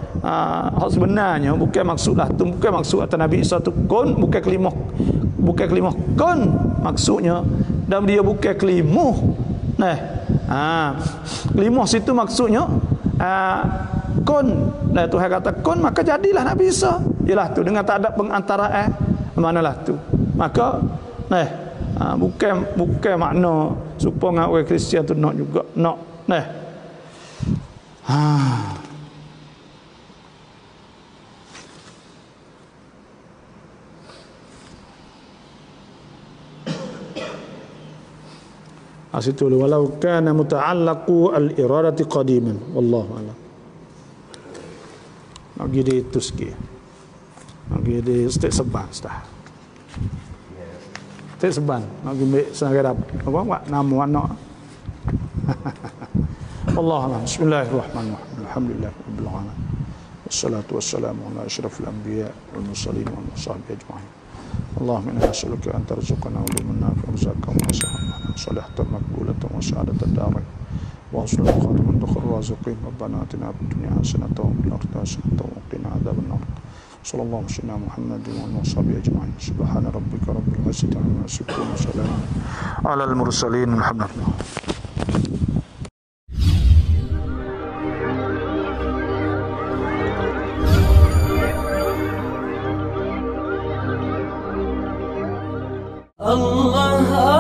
S2: ha, sebenarnya bukan maksudlah tu, bukan maksud atas Nabi Isa tu kun, bukan kelimah, bukan kelimah kun maksudnya, dan dia bukan kelimah. Nah, ha, kelimah situ maksudnya ha, kun. Nah, Tuhan kata kun, maka jadilah Nabi Isa. Ialah tu dengan tak ada pengantaraan manalah tu. Maka nah ha, bukan bukan makna supaya orang Kristian tu nak juga nak nah. Ha. Asitu walau kana muta'allaqu al-iradati qadiman wallahu a'lam. Lagi di itu sikit. Lagi di stek seban dah. Stek seban. Lagi ambil sangat apa buat nama anak. Wallahu a'lam. Bismillahirrahmanirrahim. Alhamdulillahirabbil alamin. Wassalatu wassalamu ala asyrafil anbiya wal mursalin wa sahbihi ajma'in. اللهم إنا نسألك أن ترزقنا علوما نافعا ورزقا واسعا صلاة مقبولة وسعادة الدارين وحسن الخاتمة عند خير الرازقين ربنا آتنا في الدنيا حسنة وفي الآخرة حسنة وقنا عذاب النار صلى الله على سيدنا محمد وعلى وصحبه أجمعين سبحان ربك رب العزة عما يصفون وسلام على المرسلين الحمد لله.
S1: Allah